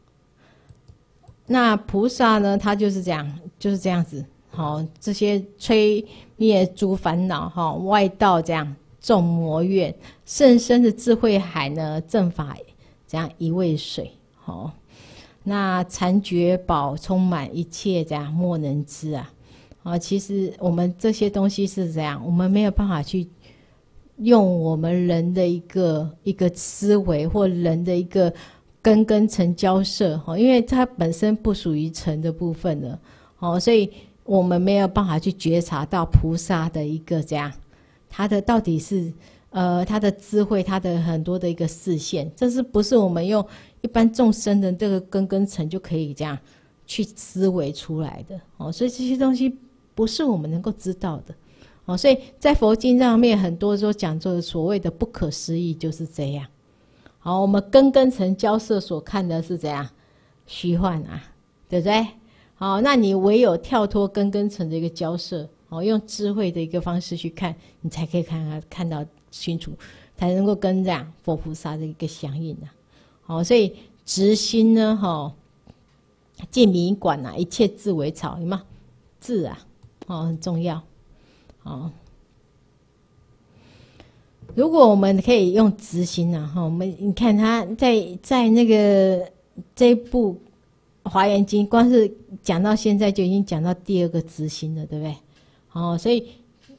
Speaker 1: 那菩萨呢，他就是这样，就是这样子，好，这些吹灭诸烦恼，哈，外道这样众魔怨，甚深的智慧海呢，正法这样一味水，好，那禅觉宝充满一切，这样莫能知啊。啊，其实我们这些东西是这样，我们没有办法去用我们人的一个一个思维或人的一个根跟尘交涉，因为它本身不属于尘的部分的，哦，所以我们没有办法去觉察到菩萨的一个这样，他的到底是呃他的智慧，他的很多的一个视线，这是不是我们用一般众生的这个根跟尘就可以这样去思维出来的？哦，所以这些东西。不是我们能够知道的，哦，所以在佛经上面很多都讲做所谓的不可思议就是这样。好，我们根跟尘交涉所看的是怎样虚幻啊，对不对？好，那你唯有跳脱根跟尘的一个交涉，哦，用智慧的一个方式去看，你才可以看看到清楚，才能够跟这样佛菩萨的一个相应啊。好，所以直心呢，哈、哦，见迷馆啊，一切智为草，有吗？智啊。哦，很重要。哦，如果我们可以用直心啊，哈，我们你看他在在那个这一部《华严经》，光是讲到现在就已经讲到第二个直心了，对不对？哦，所以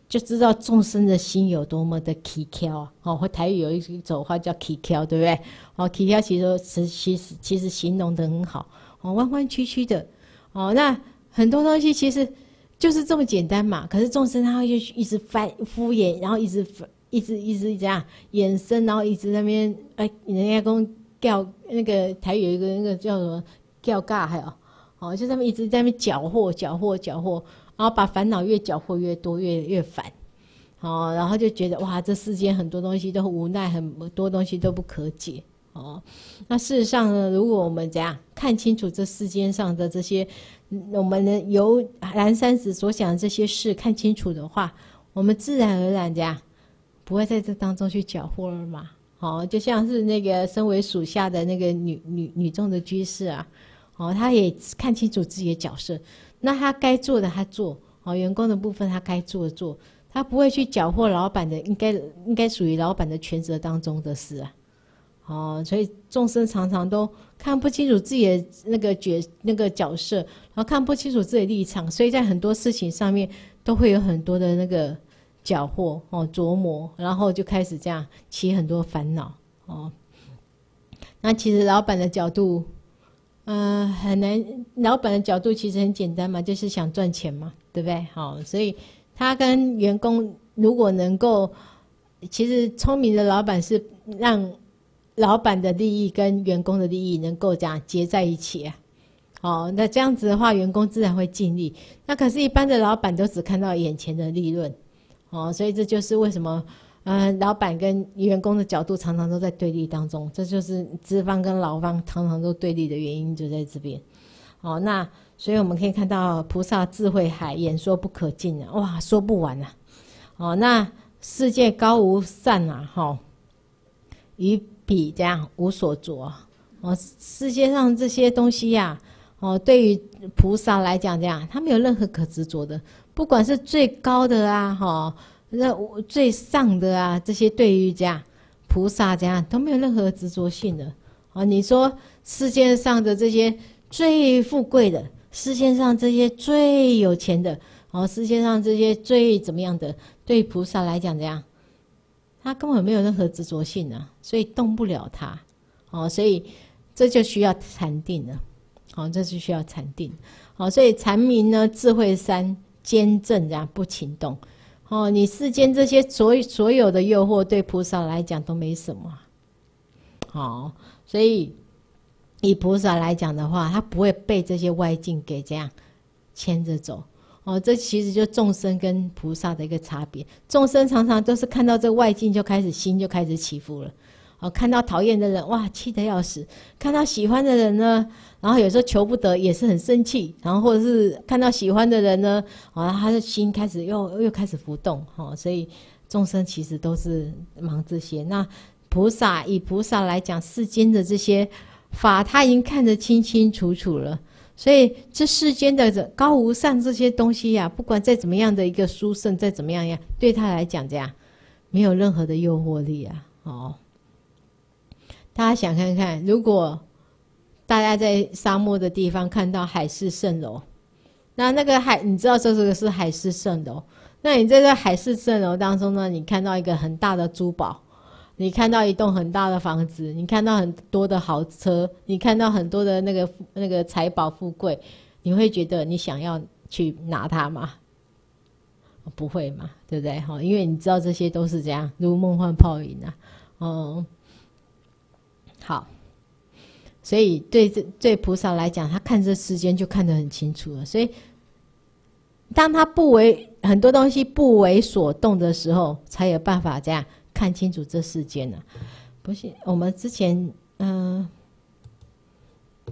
Speaker 1: 就知道众生的心有多么的奇巧啊！哦，或台语有一种话叫奇巧，对不对？哦，奇巧其实其实其实形容得很好哦，弯弯曲曲的哦，那很多东西其实就是这么简单嘛。可是众生他会一直翻敷衍，然后一直一直一直这样衍生，然后一直在那边哎，人家讲叫那个台语有一个那个叫什么叫尬，还有哦，就他们一直在那边搅和搅和搅和。然后把烦恼越搅和越多，越越烦，哦，然后就觉得哇，这世间很多东西都无奈，很多东西都不可解，哦。那事实上呢，如果我们怎样看清楚这世间上的这些，我们能由蓝山子所想的这些事看清楚的话，我们自然而然这样不会在这当中去搅和了嘛。哦，就像是那个身为属下的那个女女女众的居士啊，哦，她也看清楚自己的角色。那他该做的他做，哦，员工的部分他该做的做，他不会去搅和老板的应该应该属于老板的权责当中的事啊，哦，所以众生常常都看不清楚自己的那个角那个角色，然后看不清楚自己的立场，所以在很多事情上面都会有很多的那个搅和哦琢磨，然后就开始这样起很多烦恼哦。那其实老板的角度。嗯、呃，很难。老板的角度其实很简单嘛，就是想赚钱嘛，对不对？好，所以他跟员工如果能够，其实聪明的老板是让老板的利益跟员工的利益能够这样结在一起啊。哦，那这样子的话，员工自然会尽力。那可是，一般的老板都只看到眼前的利润，哦，所以这就是为什么。呃，老板跟员工的角度常常都在对立当中，这就是资方跟劳方常常都对立的原因，就在这边。哦，那所以我们可以看到菩萨智慧海，演说不可尽啊，哇，说不完啊。哦，那世界高无善啊，哈、哦，于彼这样无所着。哦，世界上这些东西呀、啊，哦，对于菩萨来讲，这样他没有任何可执着的，不管是最高的啊，哈、哦。那最上的啊，这些对于这样菩萨这样都没有任何执着性的啊。你说世界上的这些最富贵的，世界上这些最有钱的，哦，世界上这些最怎么样的，对菩萨来讲这样，他根本没有任何执着性啊，所以动不了他。哦，所以这就需要禅定了。哦，这就需要禅定。哦，所以禅名呢，智慧三坚正这样不轻动。哦，你世间这些所所有的诱惑，对菩萨来讲都没什么。好，所以以菩萨来讲的话，他不会被这些外境给这样牵着走。哦，这其实就众生跟菩萨的一个差别。众生常常都是看到这外境就开始心就开始起伏了。哦，看到讨厌的人，哇，气得要死；看到喜欢的人呢，然后有时候求不得，也是很生气。然后或者是看到喜欢的人呢，哦，他的心开始又又开始浮动。哦，所以众生其实都是忙这些。那菩萨以菩萨来讲，世间的这些法，他已经看得清清楚楚了。所以这世间的高无上这些东西呀、啊，不管再怎么样的一个殊胜，再怎么样呀，对他来讲这样没有任何的诱惑力啊。哦。大家想看看，如果大家在沙漠的地方看到海市蜃楼，那那个海，你知道这个是海市蜃楼。那你在这海市蜃楼当中呢，你看到一个很大的珠宝，你看到一栋很大的房子，你看到很多的豪车，你看到很多的那个那个财宝富贵，你会觉得你想要去拿它吗？不会嘛，对不对？因为你知道这些都是这样如梦幻泡影啊。嗯。好，所以对这对菩萨来讲，他看这世间就看得很清楚了。所以，当他不为很多东西不为所动的时候，才有办法这样看清楚这世间呢、啊。不是我们之前嗯、呃，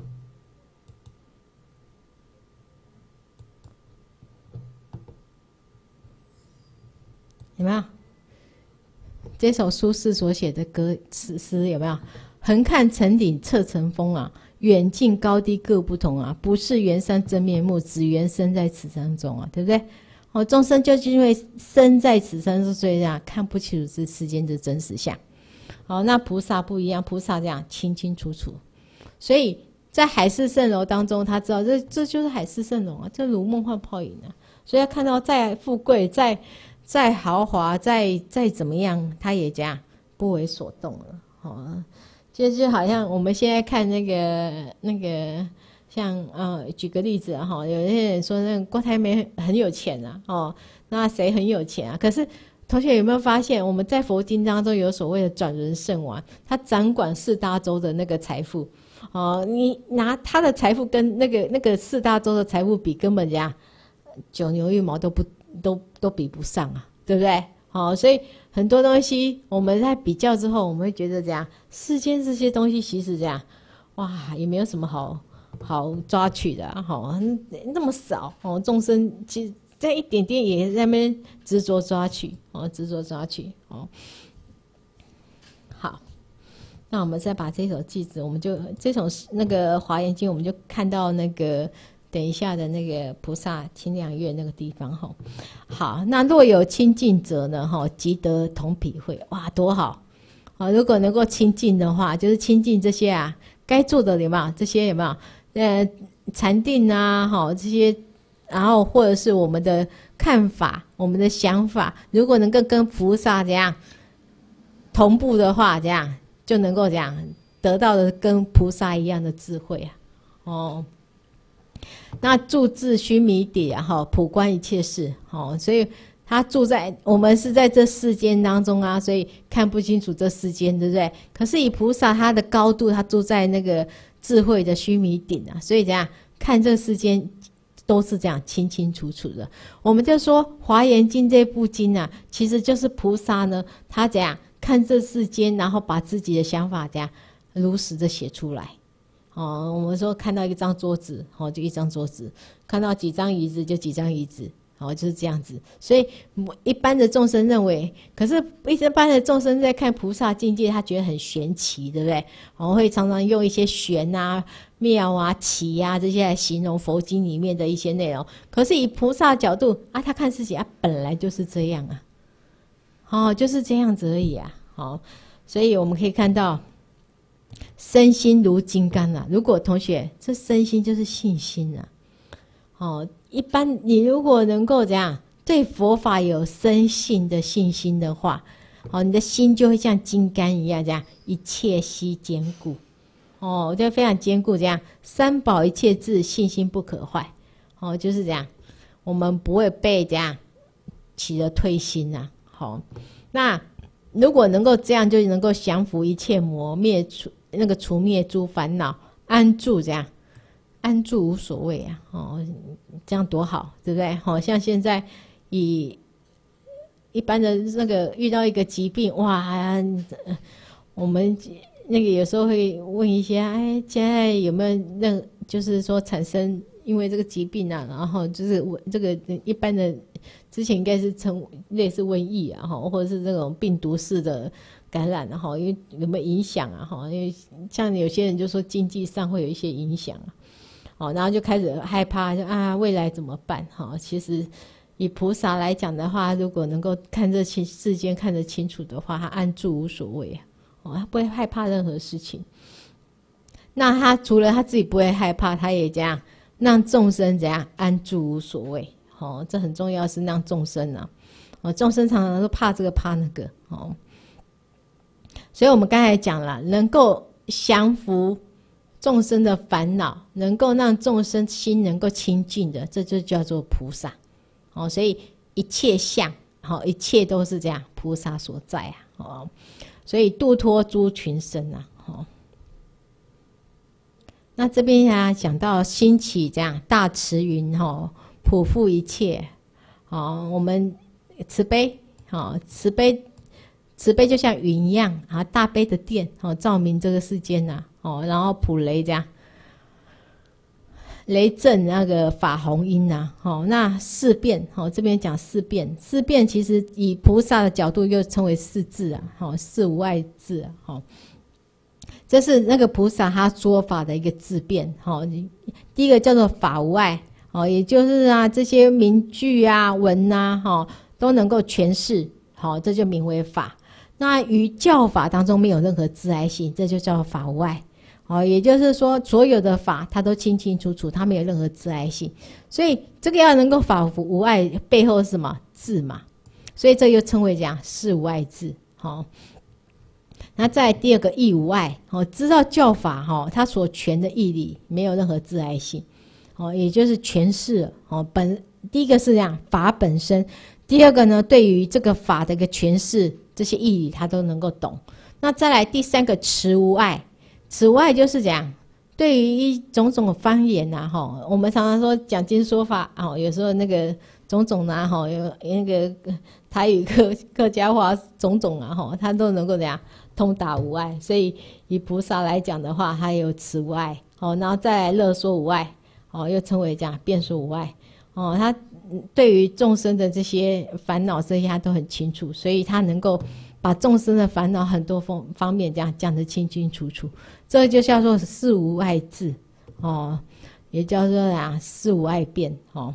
Speaker 1: 有没有这首苏轼所写的歌诗诗有没有？横看成岭侧成峰啊，远近高低各不同啊，不是圆山真面目，只缘身在此山中啊，对不对？哦，众生就是因为身在此山中，所以这样看不清楚这世间的真实相。好，那菩萨不一样，菩萨这样清清楚楚，所以在海市蜃楼当中，他知道这这就是海市蜃楼啊，这如梦幻泡影啊。所以他看到再富贵、再再豪华再再怎么样，他也这样不为所动了。哦，就就好像我们现在看那个那个像呃，举个例子哈、啊，有些人说那个郭台铭很有钱啊，哦，那谁很有钱啊？可是同学有没有发现，我们在佛经当中有所谓的转轮圣王，他掌管四大洲的那个财富，哦，你拿他的财富跟那个那个四大洲的财富比，根本这样九牛一毛都不都都比不上啊，对不对？好、哦，所以很多东西我们在比较之后，我们会觉得这样，世间这些东西其实这样，哇，也没有什么好好抓取的，好、啊，那么少哦，众生其实在一点点也在那边执着抓取，哦，执着抓取，哦，好，那我们再把这首偈子，我们就这首那个华严经，我们就看到那个。等一下的那个菩萨清凉院那个地方哈，好，那若有亲近者呢哈，即得同体会，哇，多好啊！如果能够亲近的话，就是亲近这些啊，该做的有没有？这些有没有？呃，禅定啊，哈，这些，然后或者是我们的看法、我们的想法，如果能够跟菩萨这样同步的话，这样就能够这样得到的跟菩萨一样的智慧啊，哦。那住自须弥底啊，哈，普观一切事，哦，所以他住在我们是在这世间当中啊，所以看不清楚这世间，对不对？可是以菩萨他的高度，他住在那个智慧的须弥顶啊，所以怎样看这世间都是这样清清楚楚的。我们就说《华严经》这部经啊，其实就是菩萨呢，他怎样看这世间，然后把自己的想法怎样如实的写出来。哦，我们说看到一张桌子，哦，就一张桌子；看到几张椅子，就几张椅子，哦，就是这样子。所以一般的众生认为，可是一般的众生在看菩萨境界，他觉得很玄奇，对不对？我们会常常用一些玄啊、妙啊、奇啊这些来形容佛经里面的一些内容。可是以菩萨角度啊，他看自己啊，本来就是这样啊，哦，就是这样子而已啊，好，所以我们可以看到。身心如金刚啊！如果同学，这身心就是信心啊。哦，一般你如果能够怎样对佛法有深信的信心的话，哦，你的心就会像金刚一样，这样一切悉坚固。哦，就非常坚固，这样三宝一切智，信心不可坏。哦，就是这样，我们不会被这样起了退心啊。好，那如果能够这样，就能够降伏一切魔，灭除。那个除灭诸烦恼，安住这样，安住无所谓啊，哦，这样多好，对不对？好、哦、像现在以一般的那个遇到一个疾病，哇，我们那个有时候会问一些，哎，现在有没有那，就是说产生因为这个疾病啊，然后就是这个一般的之前应该是称类似瘟疫啊，或者是这种病毒式的。感染了哈，因为有没有影响啊？哈，因为像有些人就说经济上会有一些影响啊，哦，然后就开始害怕，就啊未来怎么办？哈，其实以菩萨来讲的话，如果能够看这世间看得清楚的话，他安住无所谓啊，哦，他不会害怕任何事情。那他除了他自己不会害怕，他也这样让众生怎样安住无所谓。哦，这很重要，是让众生啊，哦，众生常常都怕这个怕那个，哦。所以我们刚才讲了，能够降服众生的烦恼，能够让众生心能够清净的，这就叫做菩萨。哦，所以一切相，好、哦，一切都是这样，菩萨所在啊。哦，所以度脱诸群生啊。哦，那这边啊讲到兴起这样大慈云，哦，普覆一切。哦，我们慈悲，哦，慈悲。慈悲就像云一样啊，大悲的电哦，照明这个世间呐、啊、哦，然后普雷这样，雷震那个法宏音呐、啊、哦，那四变哦，这边讲四变，四变其实以菩萨的角度又称为四智啊，哦，四无碍智啊，哦，这是那个菩萨他说法的一个智变，哦，第一个叫做法无碍哦，也就是啊这些名句啊文呐、啊，哦都能够诠释，好、哦，这就名为法。那于教法当中没有任何自爱性，这就叫法无碍。哦，也就是说，所有的法它都清清楚楚，它没有任何自爱性。所以这个要能够法无碍，背后是什么？智嘛。 所以这又称为讲事无碍智。好、哦，那再来第二个义无碍，哦，知道教法哈、哦，它所诠的义理没有任何自碍性，哦，也就是诠释哦本第一个是这样法本身，第二个呢对于这个法的一个诠释，这些义理他都能够懂。那再来第三个持无碍，持无碍就是讲对于种种的方言呐、啊、哈，我们常常说讲经说法哦，有时候那个种种啊哈，有那个台语客客家话种种啊哈，他都能够怎样通达无碍。所以以菩萨来讲的话，他有持无碍，哦，然后再来乐说无碍，哦，又称为讲辩说无碍，哦，他对于众生的这些烦恼这些他都很清楚，所以他能够把众生的烦恼很多方方面这样讲得清清楚楚，这就叫做事无碍智，哦，也叫做啊事无碍辩，哦。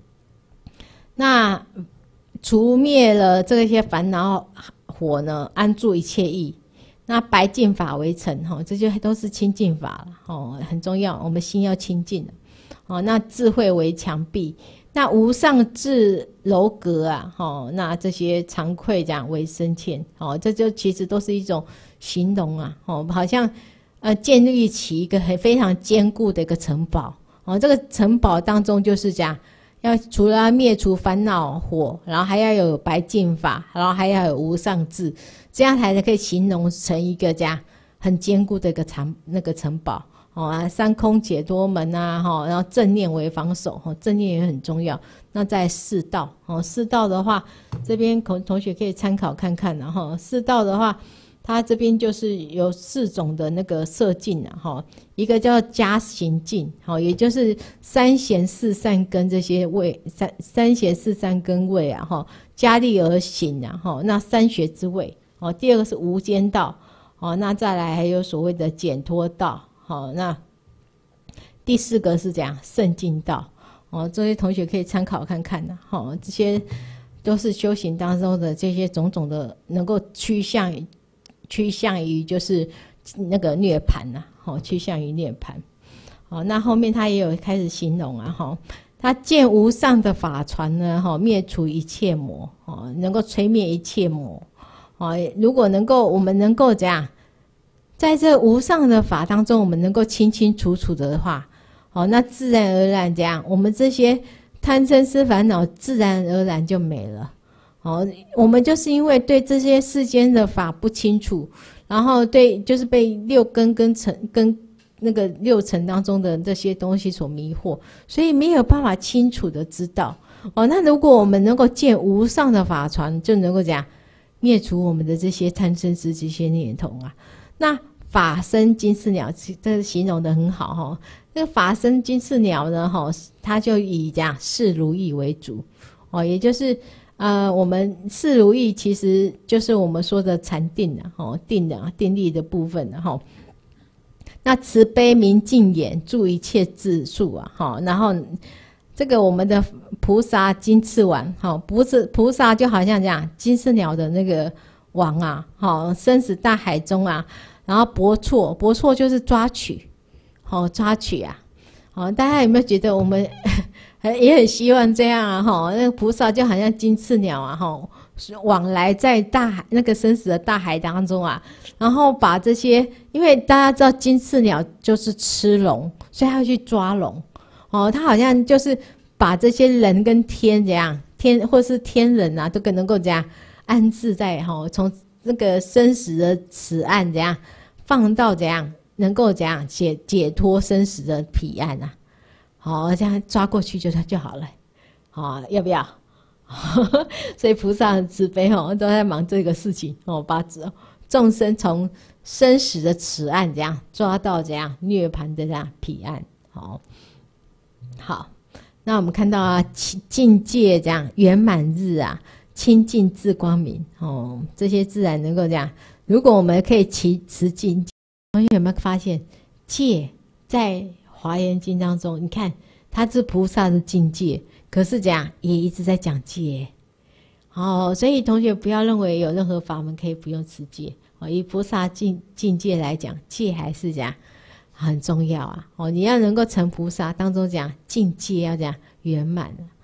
Speaker 1: 那除灭了这些烦恼火呢，安住一切意。那白净法为尘，哈，这就都是清净法了，哦，很重要，我们心要清净的，哦。那智慧为墙壁，那无上智楼阁啊，哦，那这些惭愧讲为深堑，哦，这就其实都是一种形容啊，哦，好像呃建立起一个很非常坚固的一个城堡，哦，这个城堡当中就是讲。要除了要灭除烦恼火，然后还要有白净法，然后还要有无上智，这样才可以形容成一个这样很坚固的一个城那个城堡，哦啊，三空解脱门啊，哈，然后正念为防守，哈，正念也很重要。那在四道，哦，四道的话，这边同同学可以参考看看，然后四道的话。它这边就是有四种的那个色境啊，哈，一个叫加行境，好，也就是三贤四善根这些位，三三贤四善根位啊，哈，加力而行啊，哈，那三学之位，哦，第二个是无间道，哦，那再来还有所谓的解脱道，好，那第四个是这样圣境道，哦，这些同学可以参考看看的，哈，这些都是修行当中的这些种种的能够趋向于。趋向于就是那个涅槃呐，好，趋向于涅槃，好，那后面他也有开始形容啊，哈，他见无上的法船呢，哈，灭除一切魔，哦，能够吹灭一切魔，哦，如果能够我们能够这样，在这无上的法当中，我们能够清清楚楚的话，哦，那自然而然这样，我们这些贪嗔痴烦恼自然而然就没了。哦，我们就是因为对这些世间的法不清楚，然后对就是被六根跟尘跟那个六尘当中的这些东西所迷惑，所以没有办法清楚的知道。哦，那如果我们能够见无上的法船，就能够讲灭除我们的这些贪嗔痴这些念头啊。那法身金翅鸟，这个形容的很好哈、哦。那个法身金翅鸟呢，哈、哦，它就以这样事如意为主，哦，也就是。呃，我们事如意其实就是我们说的禅定啊，哦，定的定力的部分的哈、哦。那慈悲明净眼，助一切智数啊，哈、哦。然后这个我们的菩萨金翅王，哈、哦，不是菩萨就好像这样金翅鸟的那个王啊，哈、哦，生死大海中啊，然后搏错，搏错就是抓取，好、哦、抓取啊，好、哦，大家有没有觉得我们？也很希望这样啊，哈，那个菩萨就好像金翅鸟啊，哈，往来在大海那个生死的大海当中啊，然后把这些，因为大家知道金翅鸟就是吃龙，所以他要去抓龙，哦，他好像就是把这些人跟天这样，天或是天人啊，都能够这样安置在哈，从那个生死的此岸这样放到这样，能够这样解解脱生死的彼岸啊。好，这样抓过去就就好了，好，要不要？所以菩萨很慈悲哦，都在忙这个事情哦，把众生从生死的此岸这样抓到这样涅槃的这样彼岸。好，好，那我们看到啊，境界这样圆满日啊，清净自光明哦，这些自然能够这样。如果我们可以持持境界，同学有没有发现戒在？华严经当中，你看它是菩萨的境界，可是这样也一直在讲戒，哦，所以同学不要认为有任何法门可以不用持戒，哦，以菩萨境境界来讲，戒还是这样很重要啊，哦，你要能够成菩萨当中讲境界要这样圆满，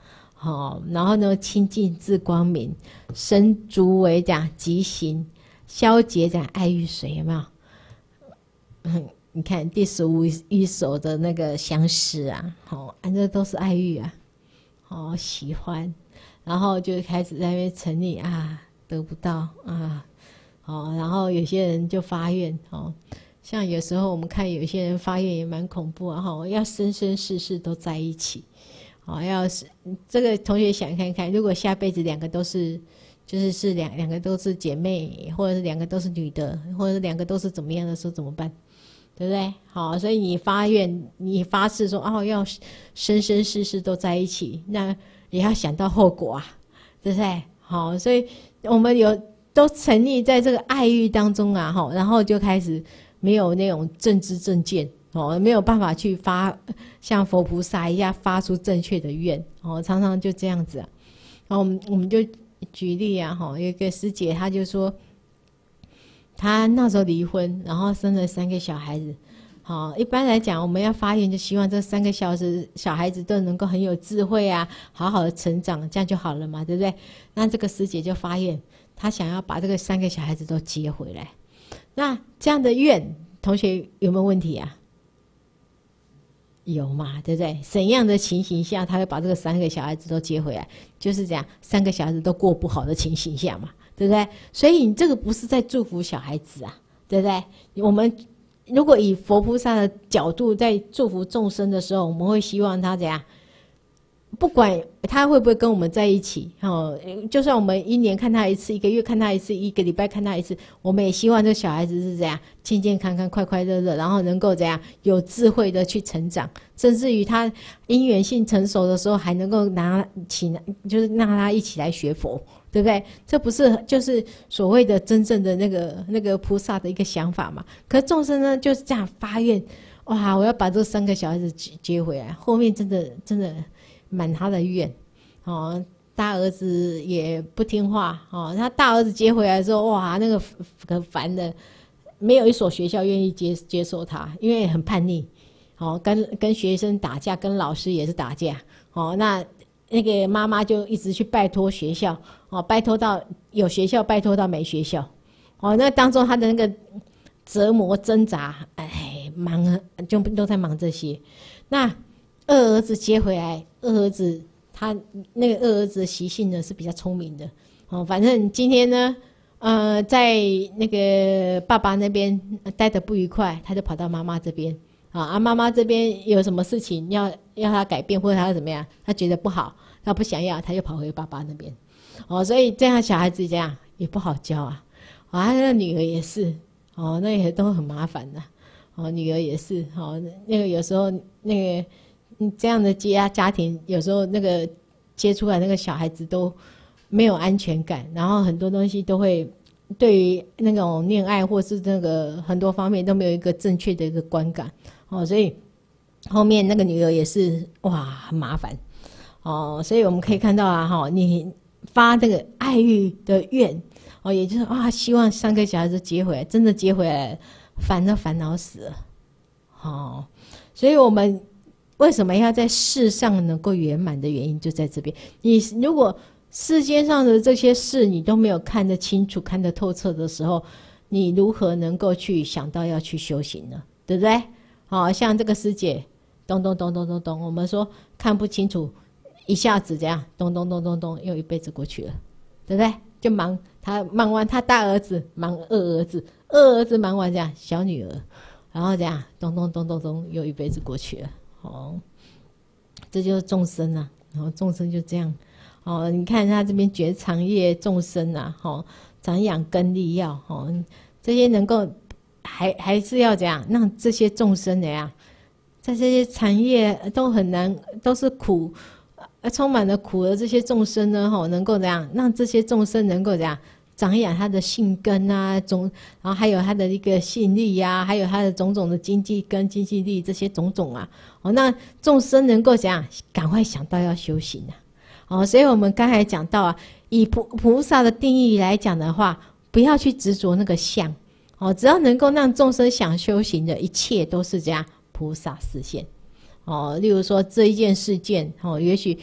Speaker 1: 哦，然后呢，清净自光明，身足为讲极行，消解讲爱欲水，有没有？嗯，你看第十五一首的那个相思啊，好、哦，这都是爱欲啊，哦，喜欢，然后就开始在那边沉溺啊，得不到啊，哦，然后有些人就发愿哦。像有时候我们看有些人发愿也蛮恐怖啊，哈，要生生世世都在一起，哦，要是这个同学想看看，如果下辈子两个都是，就是是两两个都是姐妹，或者是两个都是女的，或者是两个都是怎么样的时候怎么办？对不对？好，所以你发愿，你发誓说哦，要生生世世都在一起，那也要想到后果啊，对不对？好，所以我们有都沉溺在这个爱欲当中啊，哈，然后就开始。没有那种正知正见哦，没有办法去发像佛菩萨一样发出正确的愿哦，常常就这样子啊。然后我们我们就举例啊，哈，有一个师姐，她就说，她那时候离婚，然后生了三个小孩子。好，一般来讲，我们要发愿就希望这三个小时小孩子都能够很有智慧啊，好好的成长，这样就好了嘛，对不对？那这个师姐就发愿，她想要把这个三个小孩子都接回来。那这样的愿，同学有没有问题啊？有嘛，对不对？怎样的情形下他会把这个三个小孩子都接回来？就是这样，三个小孩子都过不好的情形下嘛，对不对？所以你这个不是在祝福小孩子啊，对不对？我们如果以佛菩萨的角度在祝福众生的时候，我们会希望他怎样？不管他会不会跟我们在一起，哦，就算我们一年看他一次，一个月看他一次，一个礼拜看他一次，我们也希望这小孩子是怎样健健康康、快快乐乐，然后能够怎样有智慧的去成长，甚至于他因缘性成熟的时候，还能够拿起，就是让他一起来学佛，对不对？这不是就是所谓的真正的那个那个菩萨的一个想法嘛？可是众生呢，就是这样发愿，哇，我要把这三个小孩子接回来，后面真的真的。满他的愿，哦，大儿子也不听话，哦，他大儿子接回来之后，哇，那个很烦的，没有一所学校愿意接接受他，因为很叛逆，哦，跟跟学生打架，跟老师也是打架，哦，那那个妈妈就一直去拜托学校，哦，拜托到有学校，拜托到没学校，哦，那当中他的那个折磨挣扎，哎，忙就都在忙这些，那。二儿子接回来，二儿子他那个二儿子的习性呢是比较聪明的哦。反正今天呢，呃，在那个爸爸那边待得不愉快，他就跑到妈妈这边啊。啊，妈妈这边有什么事情要要他改变，或者他怎么样，他觉得不好，他不想要，他就跑回爸爸那边哦。所以这样小孩子这样也不好教啊。啊，那个女儿也是哦，那也都很麻烦的哦。女儿也是哦，那个有时候那个。嗯，这样的家家庭有时候那个接出来那个小孩子都没有安全感，然后很多东西都会对于那种恋爱或是那个很多方面都没有一个正确的一个观感哦，所以后面那个女儿也是哇很麻烦哦，所以我们可以看到啊哈，你发这个爱欲的愿哦，也就是啊希望三个小孩子接回来，真的接回来，烦都烦恼死了哦，所以我们。为什么要在世上能够圆满的原因就在这边。你如果世间上的这些事你都没有看得清楚看得透彻的时候，你如何能够去想到要去修行呢？对不对？好像这个师姐咚咚咚咚咚咚，我们说看不清楚，一下子这样咚咚咚咚咚又一辈子过去了，对不对？就忙他忙完他大儿子，忙二儿子，二儿子忙完这样小女儿，然后这样咚咚咚咚咚又一辈子过去了。哦，这就是众生啊，然后众生就这样，哦，你看他这边觉长业众生啊，哦，长养根利药，哦，这些能够还还是要怎样让这些众生怎样，在这些产业都很难，都是苦，呃，充满了苦的这些众生呢，哦，能够怎样让这些众生能够怎样。长养他的性根啊，种，然后还有他的一个性力呀、啊，还有他的种种的经济根、经济力这些种种啊，哦，那众生能够怎样，赶快想到要修行啊，哦，所以我们刚才讲到啊，以菩菩萨的定义来讲的话，不要去执着那个相，哦，只要能够让众生想修行的一切都是这样菩萨示现，哦，例如说这一件事件，哦，也许。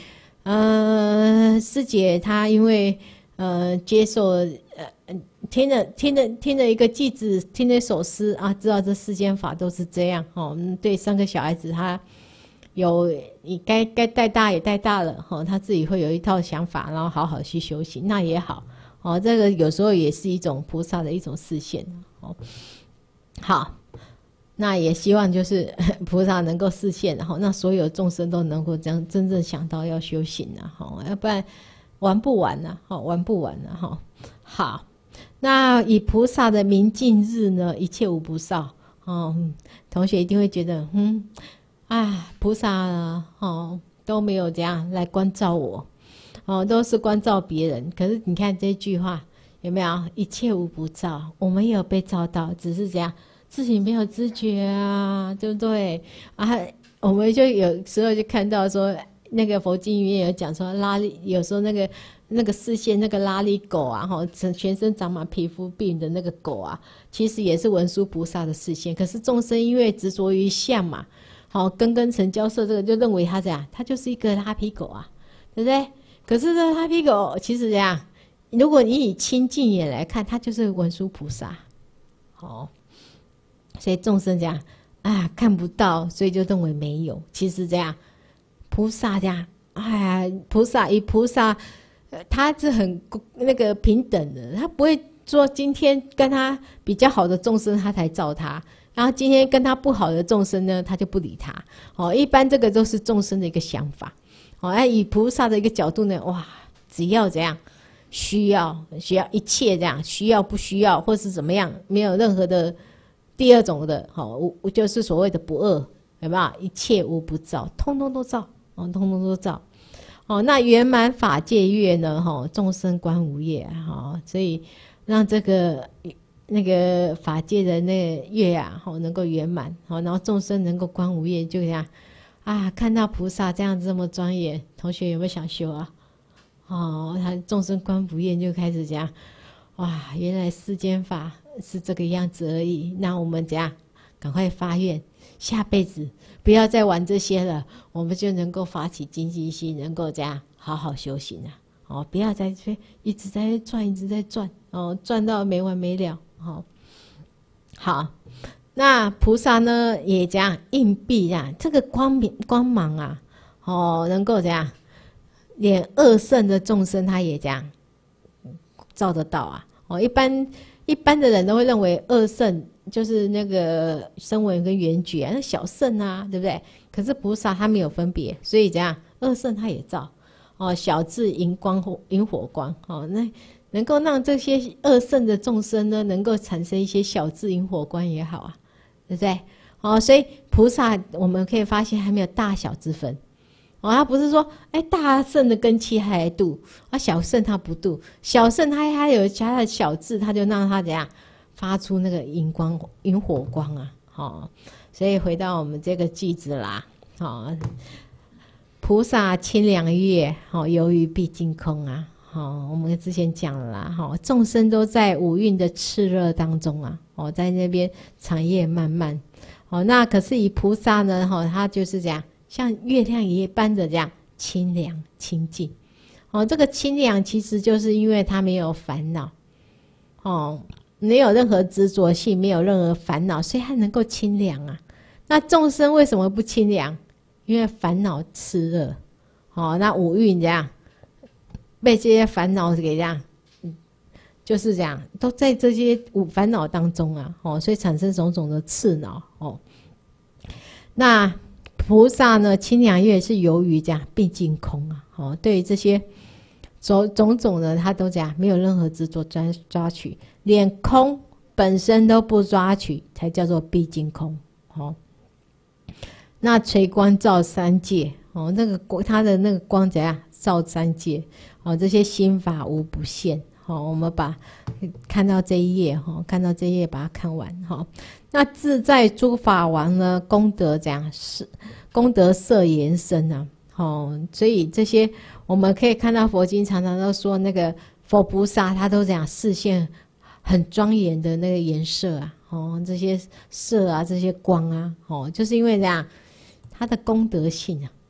Speaker 1: 呃，师姐她因为呃接受呃听了听了听了一个句子，听了一首诗啊，知道这世间法都是这样哦。对三个小孩子，他有你该该带大也带大了哈、哦，他自己会有一套想法，然后好好去修行，那也好哦。这个有时候也是一种菩萨的一种示现哦。好，那也希望就是菩萨能够示现，然后那所有众生都能够这样真正想到要修行了哈，要不然玩不完了哈，玩不完了哈。好，那以菩萨的明镜日呢，一切无不少哦。同学一定会觉得，嗯，啊，菩萨呢，哦都没有这样来关照我，哦，都是关照别人。可是你看这句话有没有？一切无不照，我们也有被照到，只是这样自己没有知觉啊，对不对？啊，我们就有时候就看到说，那个佛经里面有讲说，拉力有时候那个那个视线那个拉力狗啊，哈，全身长满皮肤病的那个狗啊，其实也是文殊菩萨的视线。可是众生因为执着于相嘛，好根根尘交涉，这个就认为它这样，它就是一个拉皮狗啊，对不对？可是这拉皮狗其实这样，如果你以清净眼来看，它就是文殊菩萨，好。所以众生这样啊看不到，所以就认为没有。其实这样，菩萨这样，哎呀，菩萨以菩萨，呃，他是很那个平等的，他不会说今天跟他比较好的众生他才照他，然后今天跟他不好的众生呢，他就不理他。哦，一般这个都是众生的一个想法。哦，哎，以菩萨的一个角度呢，哇，只要这样需要需要一切这样需要不需要或是怎么样，没有任何的。第二种的，好、哦，就是所谓的不二，有没有？一切无不照，通通都照，哦，通通都照。哦，那圆满法界月呢？哈、哦，众生观无业，哈、哦，所以让这个那个法界的那个月啊，哈、哦，能够圆满，好、哦，然后众生能够观无业，就这样啊，看到菩萨这样这么庄严，同学有没有想修啊？哦，他众生观无业就开始讲，哇，原来世间法。是这个样子而已，那我们怎样赶快发愿，下辈子不要再玩这些了，我们就能够发起精进心，能够这样好好修行啊！哦，不要再一直在转，一直在转，哦，转到没完没了。哦，好，那菩萨呢也这样硬币啊，这个光明光芒啊，哦，能够怎样，连恶圣的众生他也这样照得到啊！哦，一般。一般的人都会认为二圣就是那个声闻跟缘觉、啊，那小圣啊，对不对？可是菩萨他没有分别，所以这样二圣他也照哦，小智荧光萤火光哦，那能够让这些二圣的众生呢，能够产生一些小智萤火光也好啊，对不对？哦，所以菩萨我们可以发现还没有大小之分。哦，他不是说，哎，大圣的根器他来度，啊，小圣他不度，小圣他他有他的小智，他就让他怎样发出那个荧光、萤火光啊，哦，所以回到我们这个句子啦，哦，菩萨清凉月，哦，游于毕竟空啊，哦，我们之前讲了啦，哦，众生都在五蕴的炽热当中啊，哦，在那边长夜漫漫，哦，那可是以菩萨呢，哦，他就是这样。像月亮一般的这样清凉清净，哦，这个清凉其实就是因为他没有烦恼，哦，没有任何执着性，没有任何烦恼，所以他能够清凉啊。那众生为什么不清凉？因为烦恼炽热，哦，那五蕴这样被这些烦恼给这样，就是这样，都在这些五烦恼当中啊，哦，所以产生种种的刺恼，哦，那。菩萨呢，清凉月是由于这样毕竟空啊，哦，对于这些种种种的，他都这样没有任何执着抓抓取，连空本身都不抓取，才叫做毕竟空。哦，那垂光照三界，哦，那个光他的那个光怎样照三界？哦，这些心法无不现。好、哦，我们把看到这一页哈、哦，看到这一页把它看完哈、哦。那自在诸法王呢，功德怎样是功德色延伸啊？哦，所以这些我们可以看到佛经常常都说那个佛菩萨他都这样视线很庄严的那个颜色啊，哦，这些色啊，这些光啊，哦，就是因为这样他的功德性啊，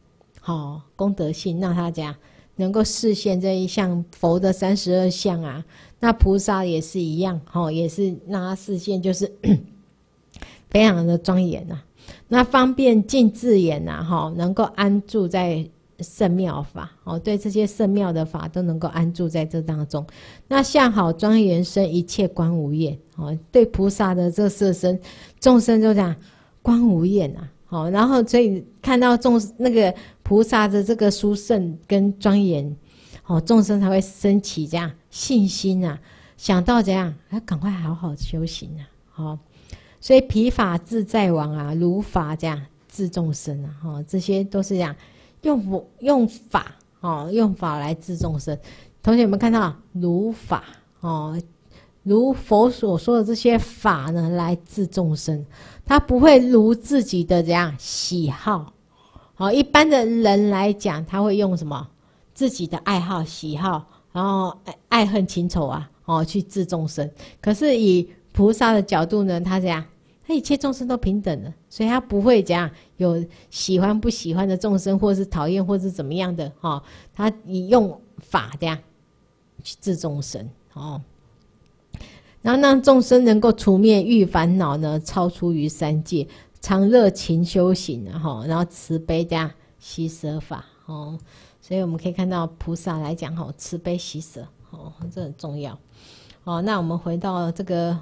Speaker 1: 好、哦、功德性，让他这样能够示现这一项佛的三十二相啊。那菩萨也是一样，哦，也是让他示现，就是非常的庄严呐、啊。那方便尽智眼呐、啊，哈、哦，能够安住在圣妙法，哦，对这些圣妙的法都能够安住在这当中。那相好庄严身，一切观无厌，哦，对菩萨的这色身，众生就讲观无厌啊。好，然后所以看到众那个菩萨的这个殊胜跟庄严，哦，众生才会升起这样信心啊，想到怎样，要赶快好好修行啊，好，所以疲法自在王啊，如法这样治众生啊，哦，这些都是这样用用法哦，用法来治众生。同学们看到如法哦，如佛所说的这些法呢，来治众生。他不会如自己的这样喜好，好，一般的人来讲，他会用什么自己的爱好、喜好，然后爱恨情仇啊，哦，去治众生。可是以菩萨的角度呢，他这样，他一切众生都平等的，所以他不会这样有喜欢不喜欢的众生，或是讨厌，或是怎么样的，哦，他以用法这样去治众生，哦。然后让众生能够除灭欲烦恼呢，超出于三界，常热勤修行啊，哈，然后慈悲这样喜舍法哦，所以我们可以看到菩萨来讲哈，慈悲喜舍哦，这很重要哦。那我们回到这个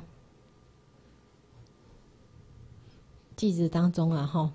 Speaker 1: 句子当中啊，哈，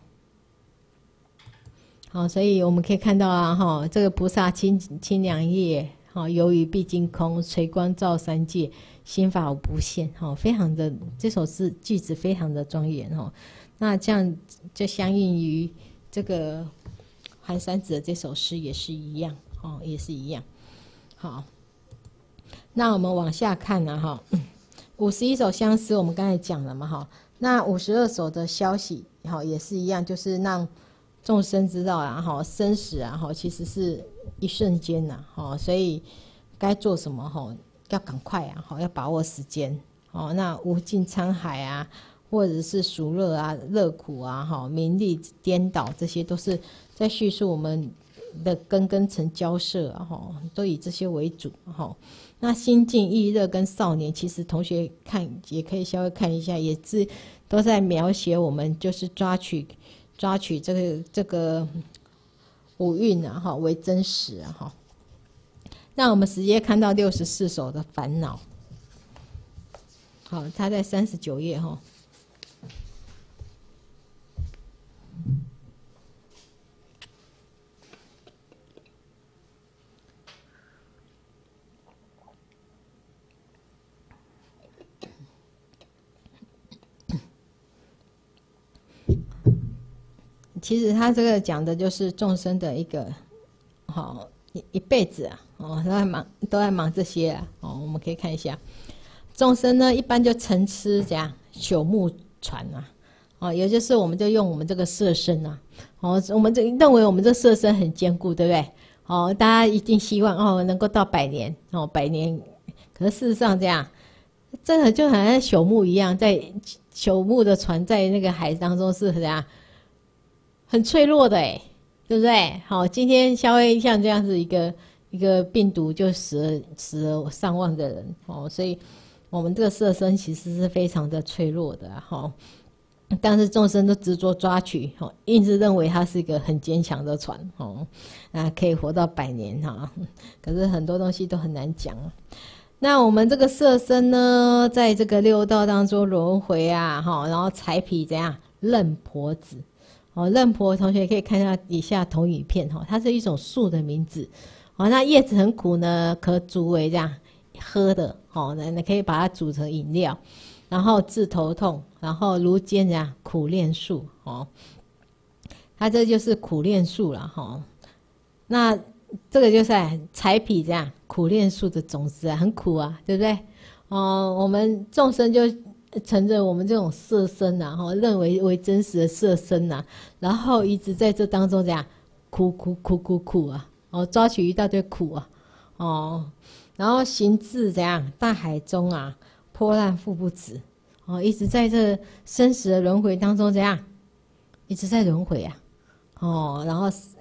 Speaker 1: 好，所以我们可以看到啊，哈，这个菩萨清清凉业，好，游于毕竟空，垂光照三界。心法无不现，非常的这首诗句子非常的庄严，那这样就相应于这个寒山子的这首诗也是一样，也是一样。好，那我们往下看啊，哈，五十一首相思我们刚才讲了嘛，哈，那五十二首的消息，好，也是一样，就是让众生知道啊，哈，生死啊，哈，其实是一瞬间呐，哈，所以该做什么，哈。要赶快啊，好，要把握时间，哦，那无尽沧海啊，或者是暑热啊、热苦啊，哈，名利颠倒，这些都是在叙述我们的根根尘交涉啊，哈，都以这些为主，哈。那心境易热跟少年，其实同学看也可以稍微看一下，也是都在描写我们就是抓取抓取这个这个五蕴啊，哈，为真实啊，哈。那我们直接看到六十四首的烦恼，好，它在三十九页哈。其实他这个讲的就是众生的一个好一一辈子啊。哦，都在忙，都在忙这些啊。哦，我们可以看一下，众生呢一般就沉痴这样朽木船啊。哦，也就是我们就用我们这个色身啊。哦，我们这认为我们这色身很坚固，对不对？哦，大家一定希望哦能够到百年哦，百年。可是事实上这样，真的就好像朽木一样，在朽木的船在那个海当中是怎样，很脆弱的哎，对不对？好，今天稍微像这样子一个。一个病毒就死了死了上万的人哦，所以我们这个色身其实是非常的脆弱的哈、啊。但是众生都执着抓取，哦，硬是认为它是一个很坚强的船哦，啊，可以活到百年哈、啊。可是很多东西都很难讲。那我们这个色身呢，在这个六道当中轮回啊，哈，然后采皮怎样认婆子哦，认婆同学可以看一下以下同语片哈，它是一种树的名字。哦，那叶子很苦呢，可煮为这样喝的，哦，那可以把它煮成饮料，然后治头痛，然后如煎这样苦炼树，哦，它这就是苦炼树了，哈、哦。那这个就是采皮这样苦炼树的种子啊，很苦啊，对不对？哦，我们众生就乘着我们这种色身啊，哈，认为为真实的色身啊，然后一直在这当中这样苦苦苦苦苦啊。哦，抓取一大堆苦啊，哦，然后行至怎样大海中啊，波澜复不止，哦，一直在这生死的轮回当中怎样，一直在轮回啊，哦，然后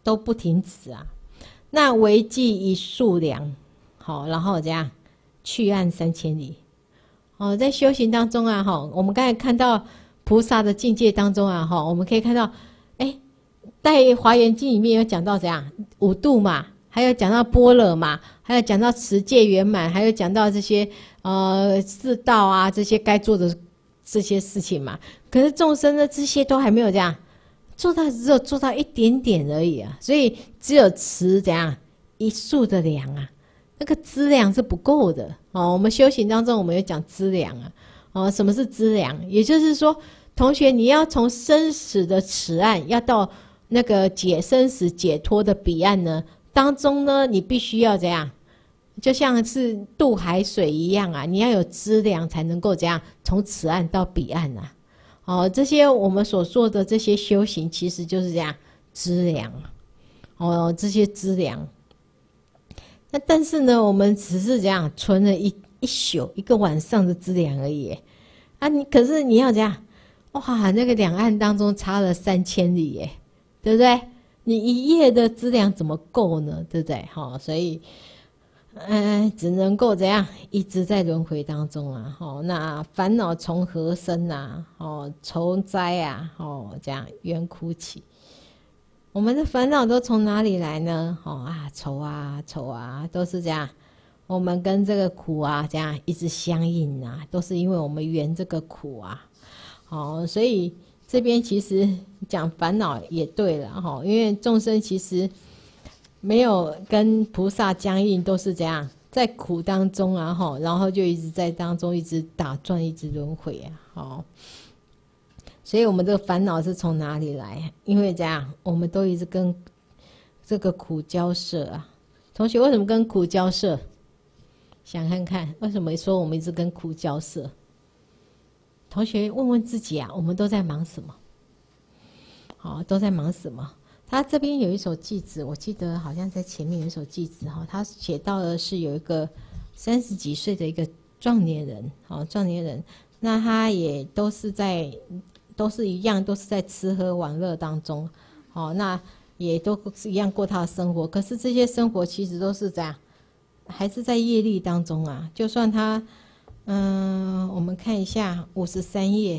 Speaker 1: 都不停止啊。那为计一数量，好，然后这样去岸三千里。哦，在修行当中啊，哈，我们刚才看到菩萨的境界当中啊，哈，我们可以看到，哎，在华严经里面有讲到怎样五度嘛，还有讲到般若嘛，还有讲到持戒圆满，还有讲到这些呃四道啊，这些该做的这些事情嘛。可是众生呢，这些都还没有这样做到，只有做到一点点而已啊，所以只有持怎样一束的粮啊。那个资粮是不够的哦。我们修行当中，我们有讲资粮啊。哦，什么是资粮？也就是说，同学，你要从生死的此岸，要到那个解生死解脱的彼岸呢，当中呢，你必须要怎样？就像是渡海水一样啊，你要有资粮才能够怎样从此岸到彼岸啊。哦，这些我们所做的这些修行，其实就是这样资粮。哦，这些资粮。那但是呢，我们只是这样存了一一宿一个晚上的资粮而已啊！你可是你要这样，哇，那个两岸当中差了三千里耶，对不对？你一夜的资粮怎么够呢？对不对？哈、哦，所以，嗯、呃，只能够怎样一直在轮回当中啊！哦，那烦恼从何生啊？哦，愁灾啊！哦，这样冤哭起。我们的烦恼都从哪里来呢？哦啊，愁啊，愁啊，都是这样。我们跟这个苦啊，这样一直相应啊，都是因为我们缘这个苦啊。哦，所以这边其实讲烦恼也对了哈、哦，因为众生其实没有跟菩萨相应，都是这样在苦当中啊，哈，然后就一直在当中一直打转，一直轮回啊，哦。所以我们这个烦恼是从哪里来？因为这样，我们都一直跟这个苦交涉啊。同学，为什么跟苦交涉？想看看为什么说我们一直跟苦交涉？同学问问自己啊，我们都在忙什么？好，都在忙什么？他这边有一首偈子，我记得好像在前面有一首偈子哈，他写到的是有一个三十几岁的一个壮年人，好，壮年人，那他也都是在。都是一样，都是在吃喝玩乐当中，哦，那也都是一样过他的生活。可是这些生活其实都是这样，还是在业力当中啊。就算他，嗯，我们看一下五十三页，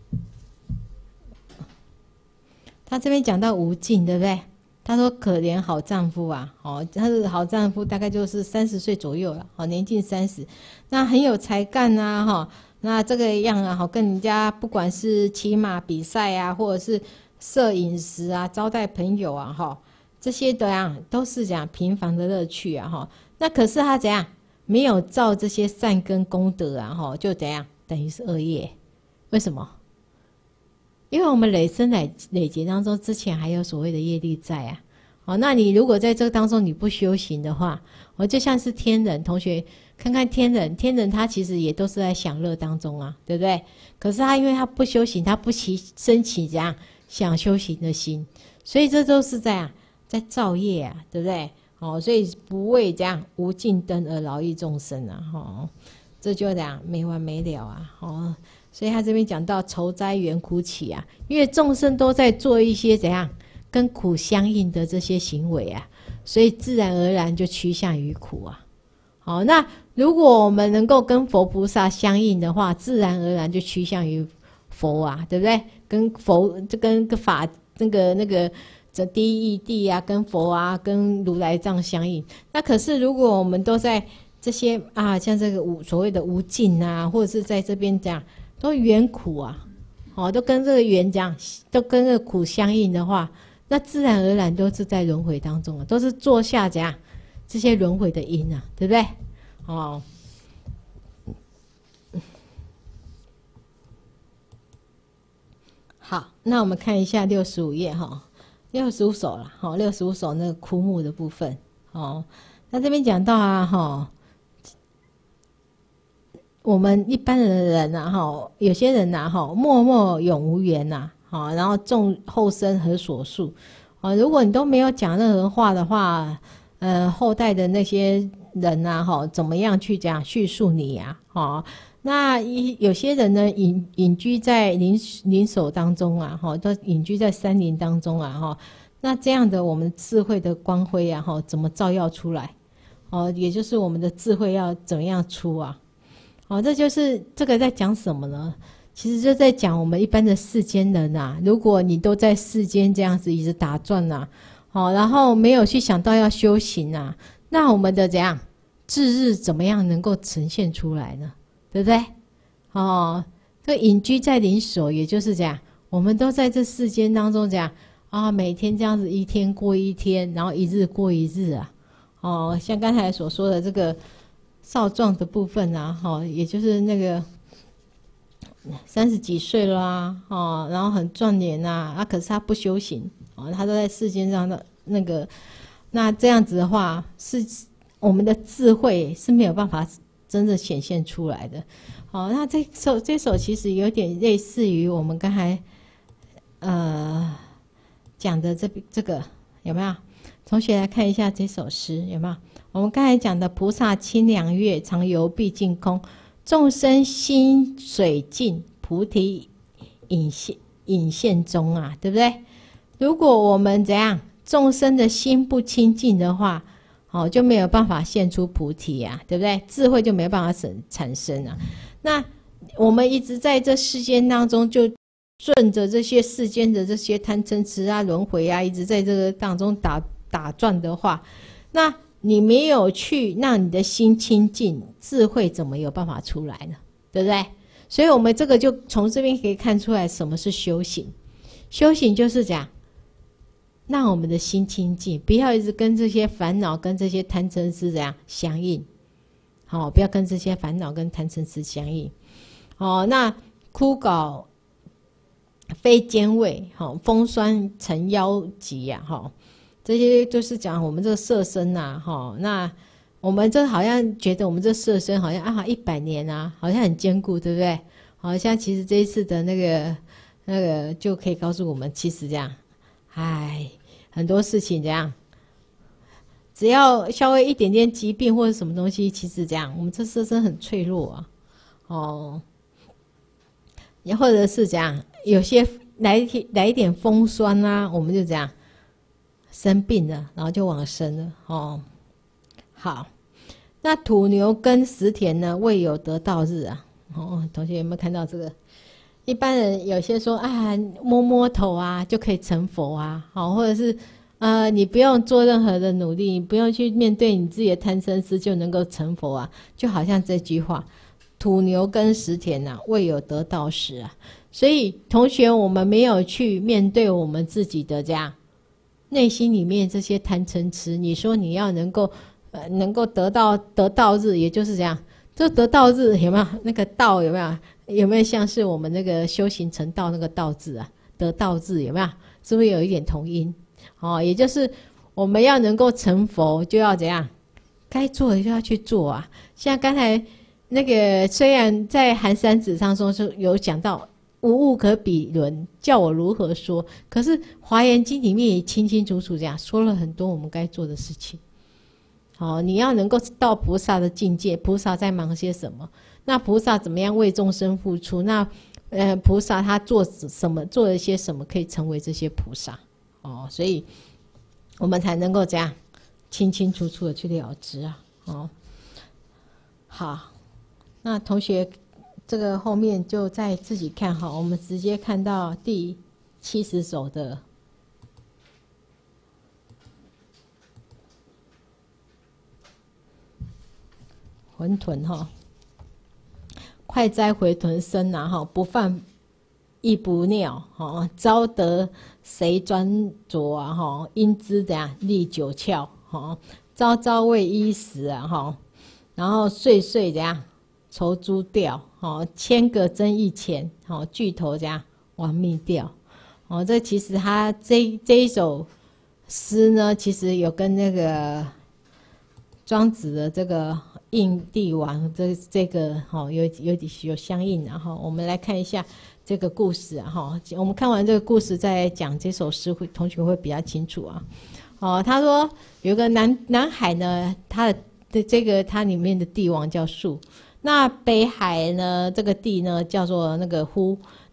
Speaker 1: 他这边讲到无尽，对不对？他说可怜好丈夫啊，哦，他的好丈夫大概就是三十岁左右了，哦，年近三十，那很有才干啊，哈。那这个样啊，跟人家不管是骑马比赛啊，或者是摄饮食啊，招待朋友啊，哈，这些的啊，都是讲平凡的乐趣啊，哈。那可是他怎样没有造这些善根功德啊，哈，就怎样等于是恶业。为什么？因为我们累生累累劫当中，之前还有所谓的业力在啊。好，那你如果在这个当中你不修行的话，我就像是天人，同学看看天人，天人他其实也都是在享乐当中啊，对不对？可是他因为他不修行，他不起升起这样想修行的心，所以这都是在啊在造业啊，对不对？哦，所以不为这样无尽灯而劳役众生啊，哦，这就这样没完没了啊，哦，所以他这边讲到愁灾缘苦起啊，因为众生都在做一些怎样跟苦相应的这些行为啊，所以自然而然就趋向于苦啊。好，那如果我们能够跟佛菩萨相应的话，自然而然就趋向于佛啊，对不对？跟佛就跟个法那个那个这第一义谛啊，跟佛啊，跟如来藏相应。那可是如果我们都在这些啊，像这个无所谓的无尽啊，或者是在这边讲都缘苦啊，好，都跟这个缘讲，都跟这个苦相应的话。那自然而然都是在轮回当中啊，都是做下怎样这些轮回的因啊，对不对？哦，好，那我们看一下六十五页哈，六十五首了，好，六十五首那个枯木的部分，哦，那这边讲到啊，哈，我们一般的人啊，哈，有些人呐，哈，默默永无缘呐。好，然后众后生何所述？啊，如果你都没有讲任何话的话，呃，后代的那些人啊，哈，怎么样去讲叙述你呀、啊？哈，那一有些人呢，隐隐居在林林守当中啊，哈，都隐居在山林当中啊，哈， 那这样的我们智慧的光辉啊，哈，怎么照耀出来？哦，也就是我们的智慧要怎样出啊？哦，这就是这个在讲什么呢？其实就在讲我们一般的世间人啊，如果你都在世间这样子一直打转啊，哦，然后没有去想到要修行啊，那我们的怎样智日怎么样能够呈现出来呢？对不对？哦，这隐居在灵所，也就是这样，我们都在这世间当中这样啊，每天这样子一天过一天，然后一日过一日啊。哦，像刚才所说的这个少壮的部分啊，哦，也就是那个三十几岁了啊，哦，然后很壮年啊，啊，可是他不修行，哦，他都在世间上的那个，那这样子的话，是我们的智慧是没有办法真的显现出来的。哦，那这首这首其实有点类似于我们刚才呃讲的这这个有没有？同学来看一下这首诗有没有？我们刚才讲的菩萨清凉月，常游毕竟空，众生心水净，菩提隐现隐现中啊，对不对？如果我们怎样，众生的心不清净的话，哦，就没有办法现出菩提啊，对不对？智慧就没有办法产生啊。那我们一直在这世间当中，就顺着这些世间的这些贪嗔痴啊、轮回啊，一直在这个当中打打转的话，那你没有去让你的心清净，智慧怎么有办法出来呢？对不对？所以我们这个就从这边可以看出来什么是修行。修行就是讲让我们的心清净，不要一直跟这些烦恼跟这些贪嗔痴这样相应。好、哦，不要跟这些烦恼跟贪嗔痴相应。哦，那枯槁非坚味，好、哦，风霜成妖疾呀，哈、哦。这些就是讲我们这个色身呐、啊，哈，那我们这好像觉得我们这色身好像啊一百年啊，好像很坚固，对不对？好像其实这一次的那个那个就可以告诉我们，其实这样，哎，很多事情这样，只要稍微一点点疾病或者什么东西，其实这样，我们这色身很脆弱啊，哦，也或者是这样，有些来一来一点风霜啊，我们就这样。生病了，然后就往生了哦。好，那土牛耕石田呢，未有得道日啊。哦，同学有没有看到这个？一般人有些说啊，摸摸头啊就可以成佛啊，好，或者是呃，你不用做任何的努力，你不用去面对你自己的贪嗔痴就能够成佛啊，就好像这句话，土牛耕石田啊，未有得道时啊。所以同学，我们没有去面对我们自己的这样。内心里面这些贪嗔痴，你说你要能够，呃，能够得到得道日，也就是这样。这得道日有没有那个道有没有？有没有像是我们那个修行成道那个道字啊？得道日有没有？是不是有一点同音？哦，也就是我们要能够成佛，就要怎样？该做的就要去做啊。像刚才那个，虽然在寒山子上说是有讲到。无物可比论，叫我如何说？可是《华严经》里面也清清楚楚这样说了很多我们该做的事情。好、哦，你要能够到菩萨的境界，菩萨在忙些什么？那菩萨怎么样为众生付出？那呃，菩萨他做什么？做了些什么可以成为这些菩萨？哦，所以我们才能够这样清清楚楚的去了知啊。哦，好，那同学。这个后面就再自己看哈，我们直接看到第七十首的馄饨哈，快哉回屯生啊哈，不饭亦不尿哈，招得谁专酌啊哈，应知怎样立九窍哈，朝朝为衣食啊哈，然后岁岁怎样愁诸调。哦，千个争一钱，哦，巨头这样玩命掉，哦，这其实他这这一首诗呢，其实有跟那个庄子的这个应帝王这这个哦有有有相应，然后我们来看一下这个故事啊，哈，我们看完这个故事再讲这首诗，会同学会比较清楚啊。哦，他说有个南南海呢，他的这个它里面的帝王叫树。那北海呢，这个地呢叫做那个呼。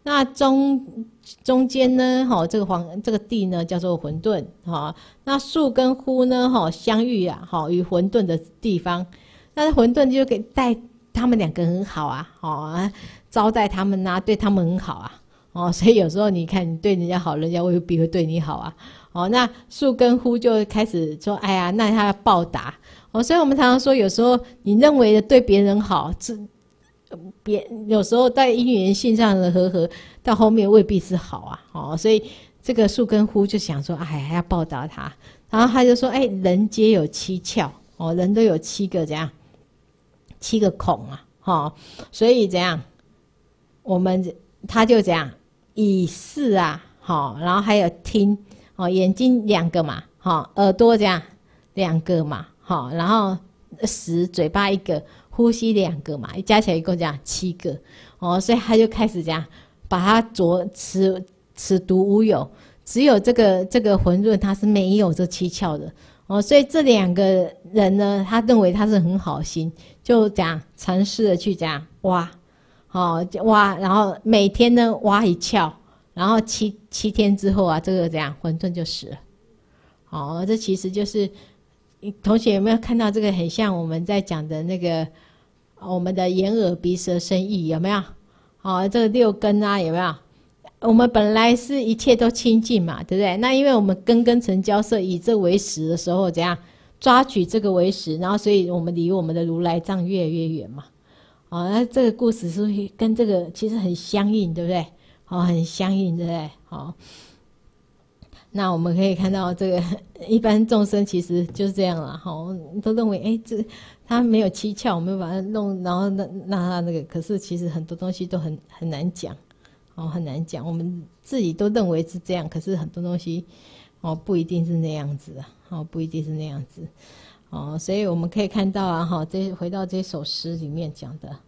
Speaker 1: 那中中间呢，哈，这个黄这个地呢叫做混沌，哈。那树跟呼呢，哈，相遇啊，哈，与混沌的地方。那混沌就给带他们两个很好啊，哦，招待他们啊，对他们很好啊，哦，所以有时候你看你对人家好，人家未必会对你好啊，哦，那树跟呼就开始说，哎呀，那他要报答，哦，所以我们常常说，有时候你认为的对别人好，别有时候在因缘性上的和合，到后面未必是好啊，哦，所以这个树跟呼就想说，哎，还要报答他，然后他就说，哎，人皆有七窍，哦，人都有七个这样。七个孔啊，哦，所以怎样？我们他就这样以视啊，好、哦，然后还有听，哦，眼睛两个嘛，好、哦，耳朵这样两个嘛，好、哦，然后食嘴巴一个，呼吸两个嘛，加起来一共这样七个，哦，所以他就开始这样把它着此此独无有，只有这个这个混沌它是没有这七窍的。哦，所以这两个人呢，他认为他是很好心，就这样尝试的去这样挖，哦挖，然后每天呢挖一窍，然后七七天之后啊，这个这样混沌就死了。哦，这其实就是同学有没有看到这个很像我们在讲的那个我们的眼耳鼻舌身意有没有？哦，这个六根啊有没有？我们本来是一切都清净嘛，对不对？那因为我们根根尘交涉，以这为食的时候，怎样抓取这个为食，然后所以我们离我们的如来藏越来越远嘛。哦，那这个故事是跟这个其实很相应，对不对？哦，很相应，对不对？好，那我们可以看到这个一般众生其实就是这样啦，好，都认为哎，这他没有七窍，我们把它弄，然后那那他那个，可是其实很多东西都很很难讲。哦，很难讲，我们自己都认为是这样，可是很多东西，哦，不一定是那样子啊，哦，不一定是那样子，哦，所以我们可以看到啊，哈，这回到这首诗里面讲的，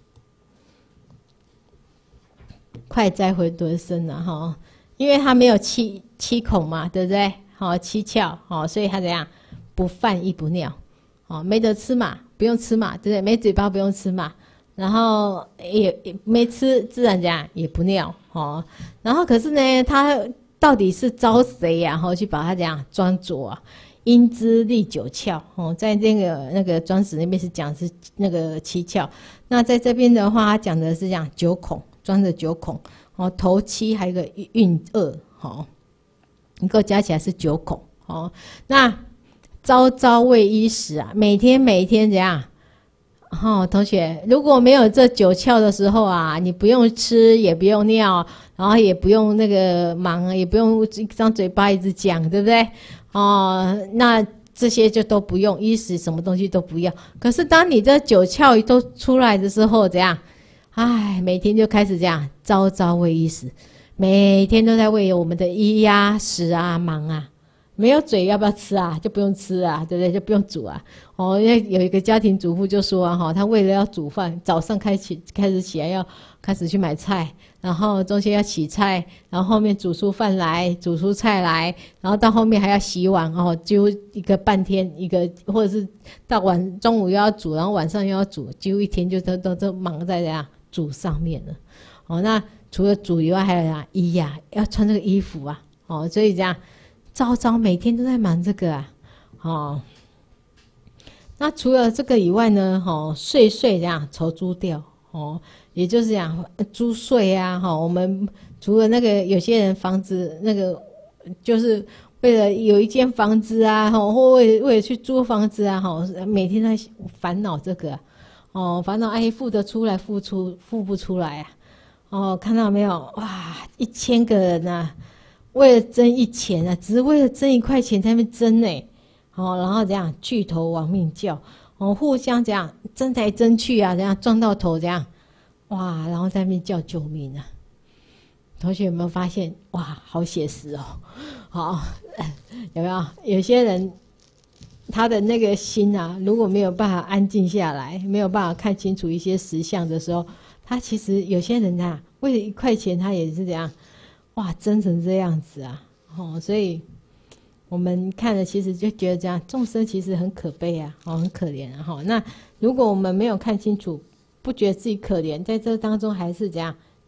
Speaker 1: 快哉回沌身啊，哈，因为他没有七七孔嘛，对不对？好、哦，七窍，好、哦，所以他怎样？不饭亦不尿，哦，没得吃嘛，不用吃嘛，对不对？没嘴巴不用吃嘛。然后也也没吃，自然讲也不尿哦。然后可是呢，他到底是招谁呀、啊？然后去把他这样装着啊，因之立九窍哦，在那个那个庄子那边是讲是那个七窍，那在这边的话，他讲的是讲九孔，装着九孔哦，头七还有个运二，哦，一个加起来是九孔哦。那朝朝为衣食啊，每天每天怎样？哦，同学，如果没有这九窍的时候啊，你不用吃，也不用尿，然后也不用那个忙，也不用一张嘴巴一直讲，对不对？哦，那这些就都不用，衣食什么东西都不要。可是当你这九窍都出来的时候，怎样？哎，每天就开始这样，朝朝为衣食，每天都在为我们的衣啊、食啊忙啊。没有嘴要不要吃啊？就不用吃啊，对不对？就不用煮啊。哦，因为有一个家庭主妇就说啊，哈，她为了要煮饭，早上开起开始起来要开始去买菜，然后中间要洗菜，然后后面煮出饭来，煮出菜来，然后到后面还要洗碗哦，几乎一个半天，一个或者是到晚中午又要煮，然后晚上又要煮，几乎一天就都都都忙在这样煮上面了。哦，那除了煮以外，还有啥衣呀、啊，要穿这个衣服啊。哦，所以这样。朝朝每天都在忙这个啊，哦，那除了这个以外呢，哦，岁岁这样筹租调，哦，也就是讲租税啊，哈、哦，我们除了那个有些人房子那个，就是为了有一间房子啊，哈、哦，或为为了去租房子啊，哈、哦，每天在烦恼这个、啊，哦，烦恼哎付得出来，付出付不出来啊，哦，看到没有？哇，一千个人啊！为了争一钱啊，只是为了争一块钱在那边争呢，哦，然后这样巨头亡命叫，哦，互相这样争来争去啊，这样撞到头这样，哇，然后在那边叫救命啊！同学有没有发现？哇，好写实哦，好，有没有？有些人他的那个心啊，如果没有办法安静下来，没有办法看清楚一些实相的时候，他其实有些人啊，为了一块钱，他也是这样。哇，真成这样子啊！哦，所以我们看了，其实就觉得这样众生其实很可悲啊，哦，很可怜啊！哈，那如果我们没有看清楚，不觉得自己可怜，在这当中还是这样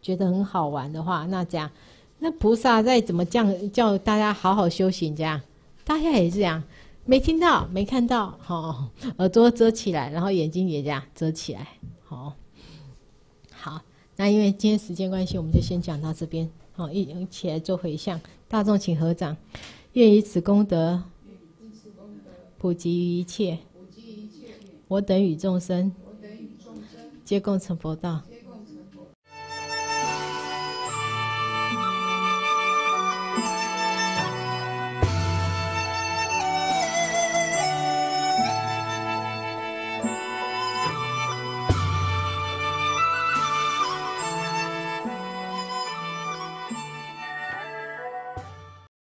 Speaker 1: 觉得很好玩的话，那这样，那菩萨再怎么叫叫大家好好修行，这样大家也是这样，没听到没看到，哦，耳朵遮起来，然后眼睛也这样遮起来，好，好，那因为今天时间关系，我们就先讲到这边，好，一起来做回向，大众请合掌，愿以此功德普及于一切，我等与众生皆共成佛道。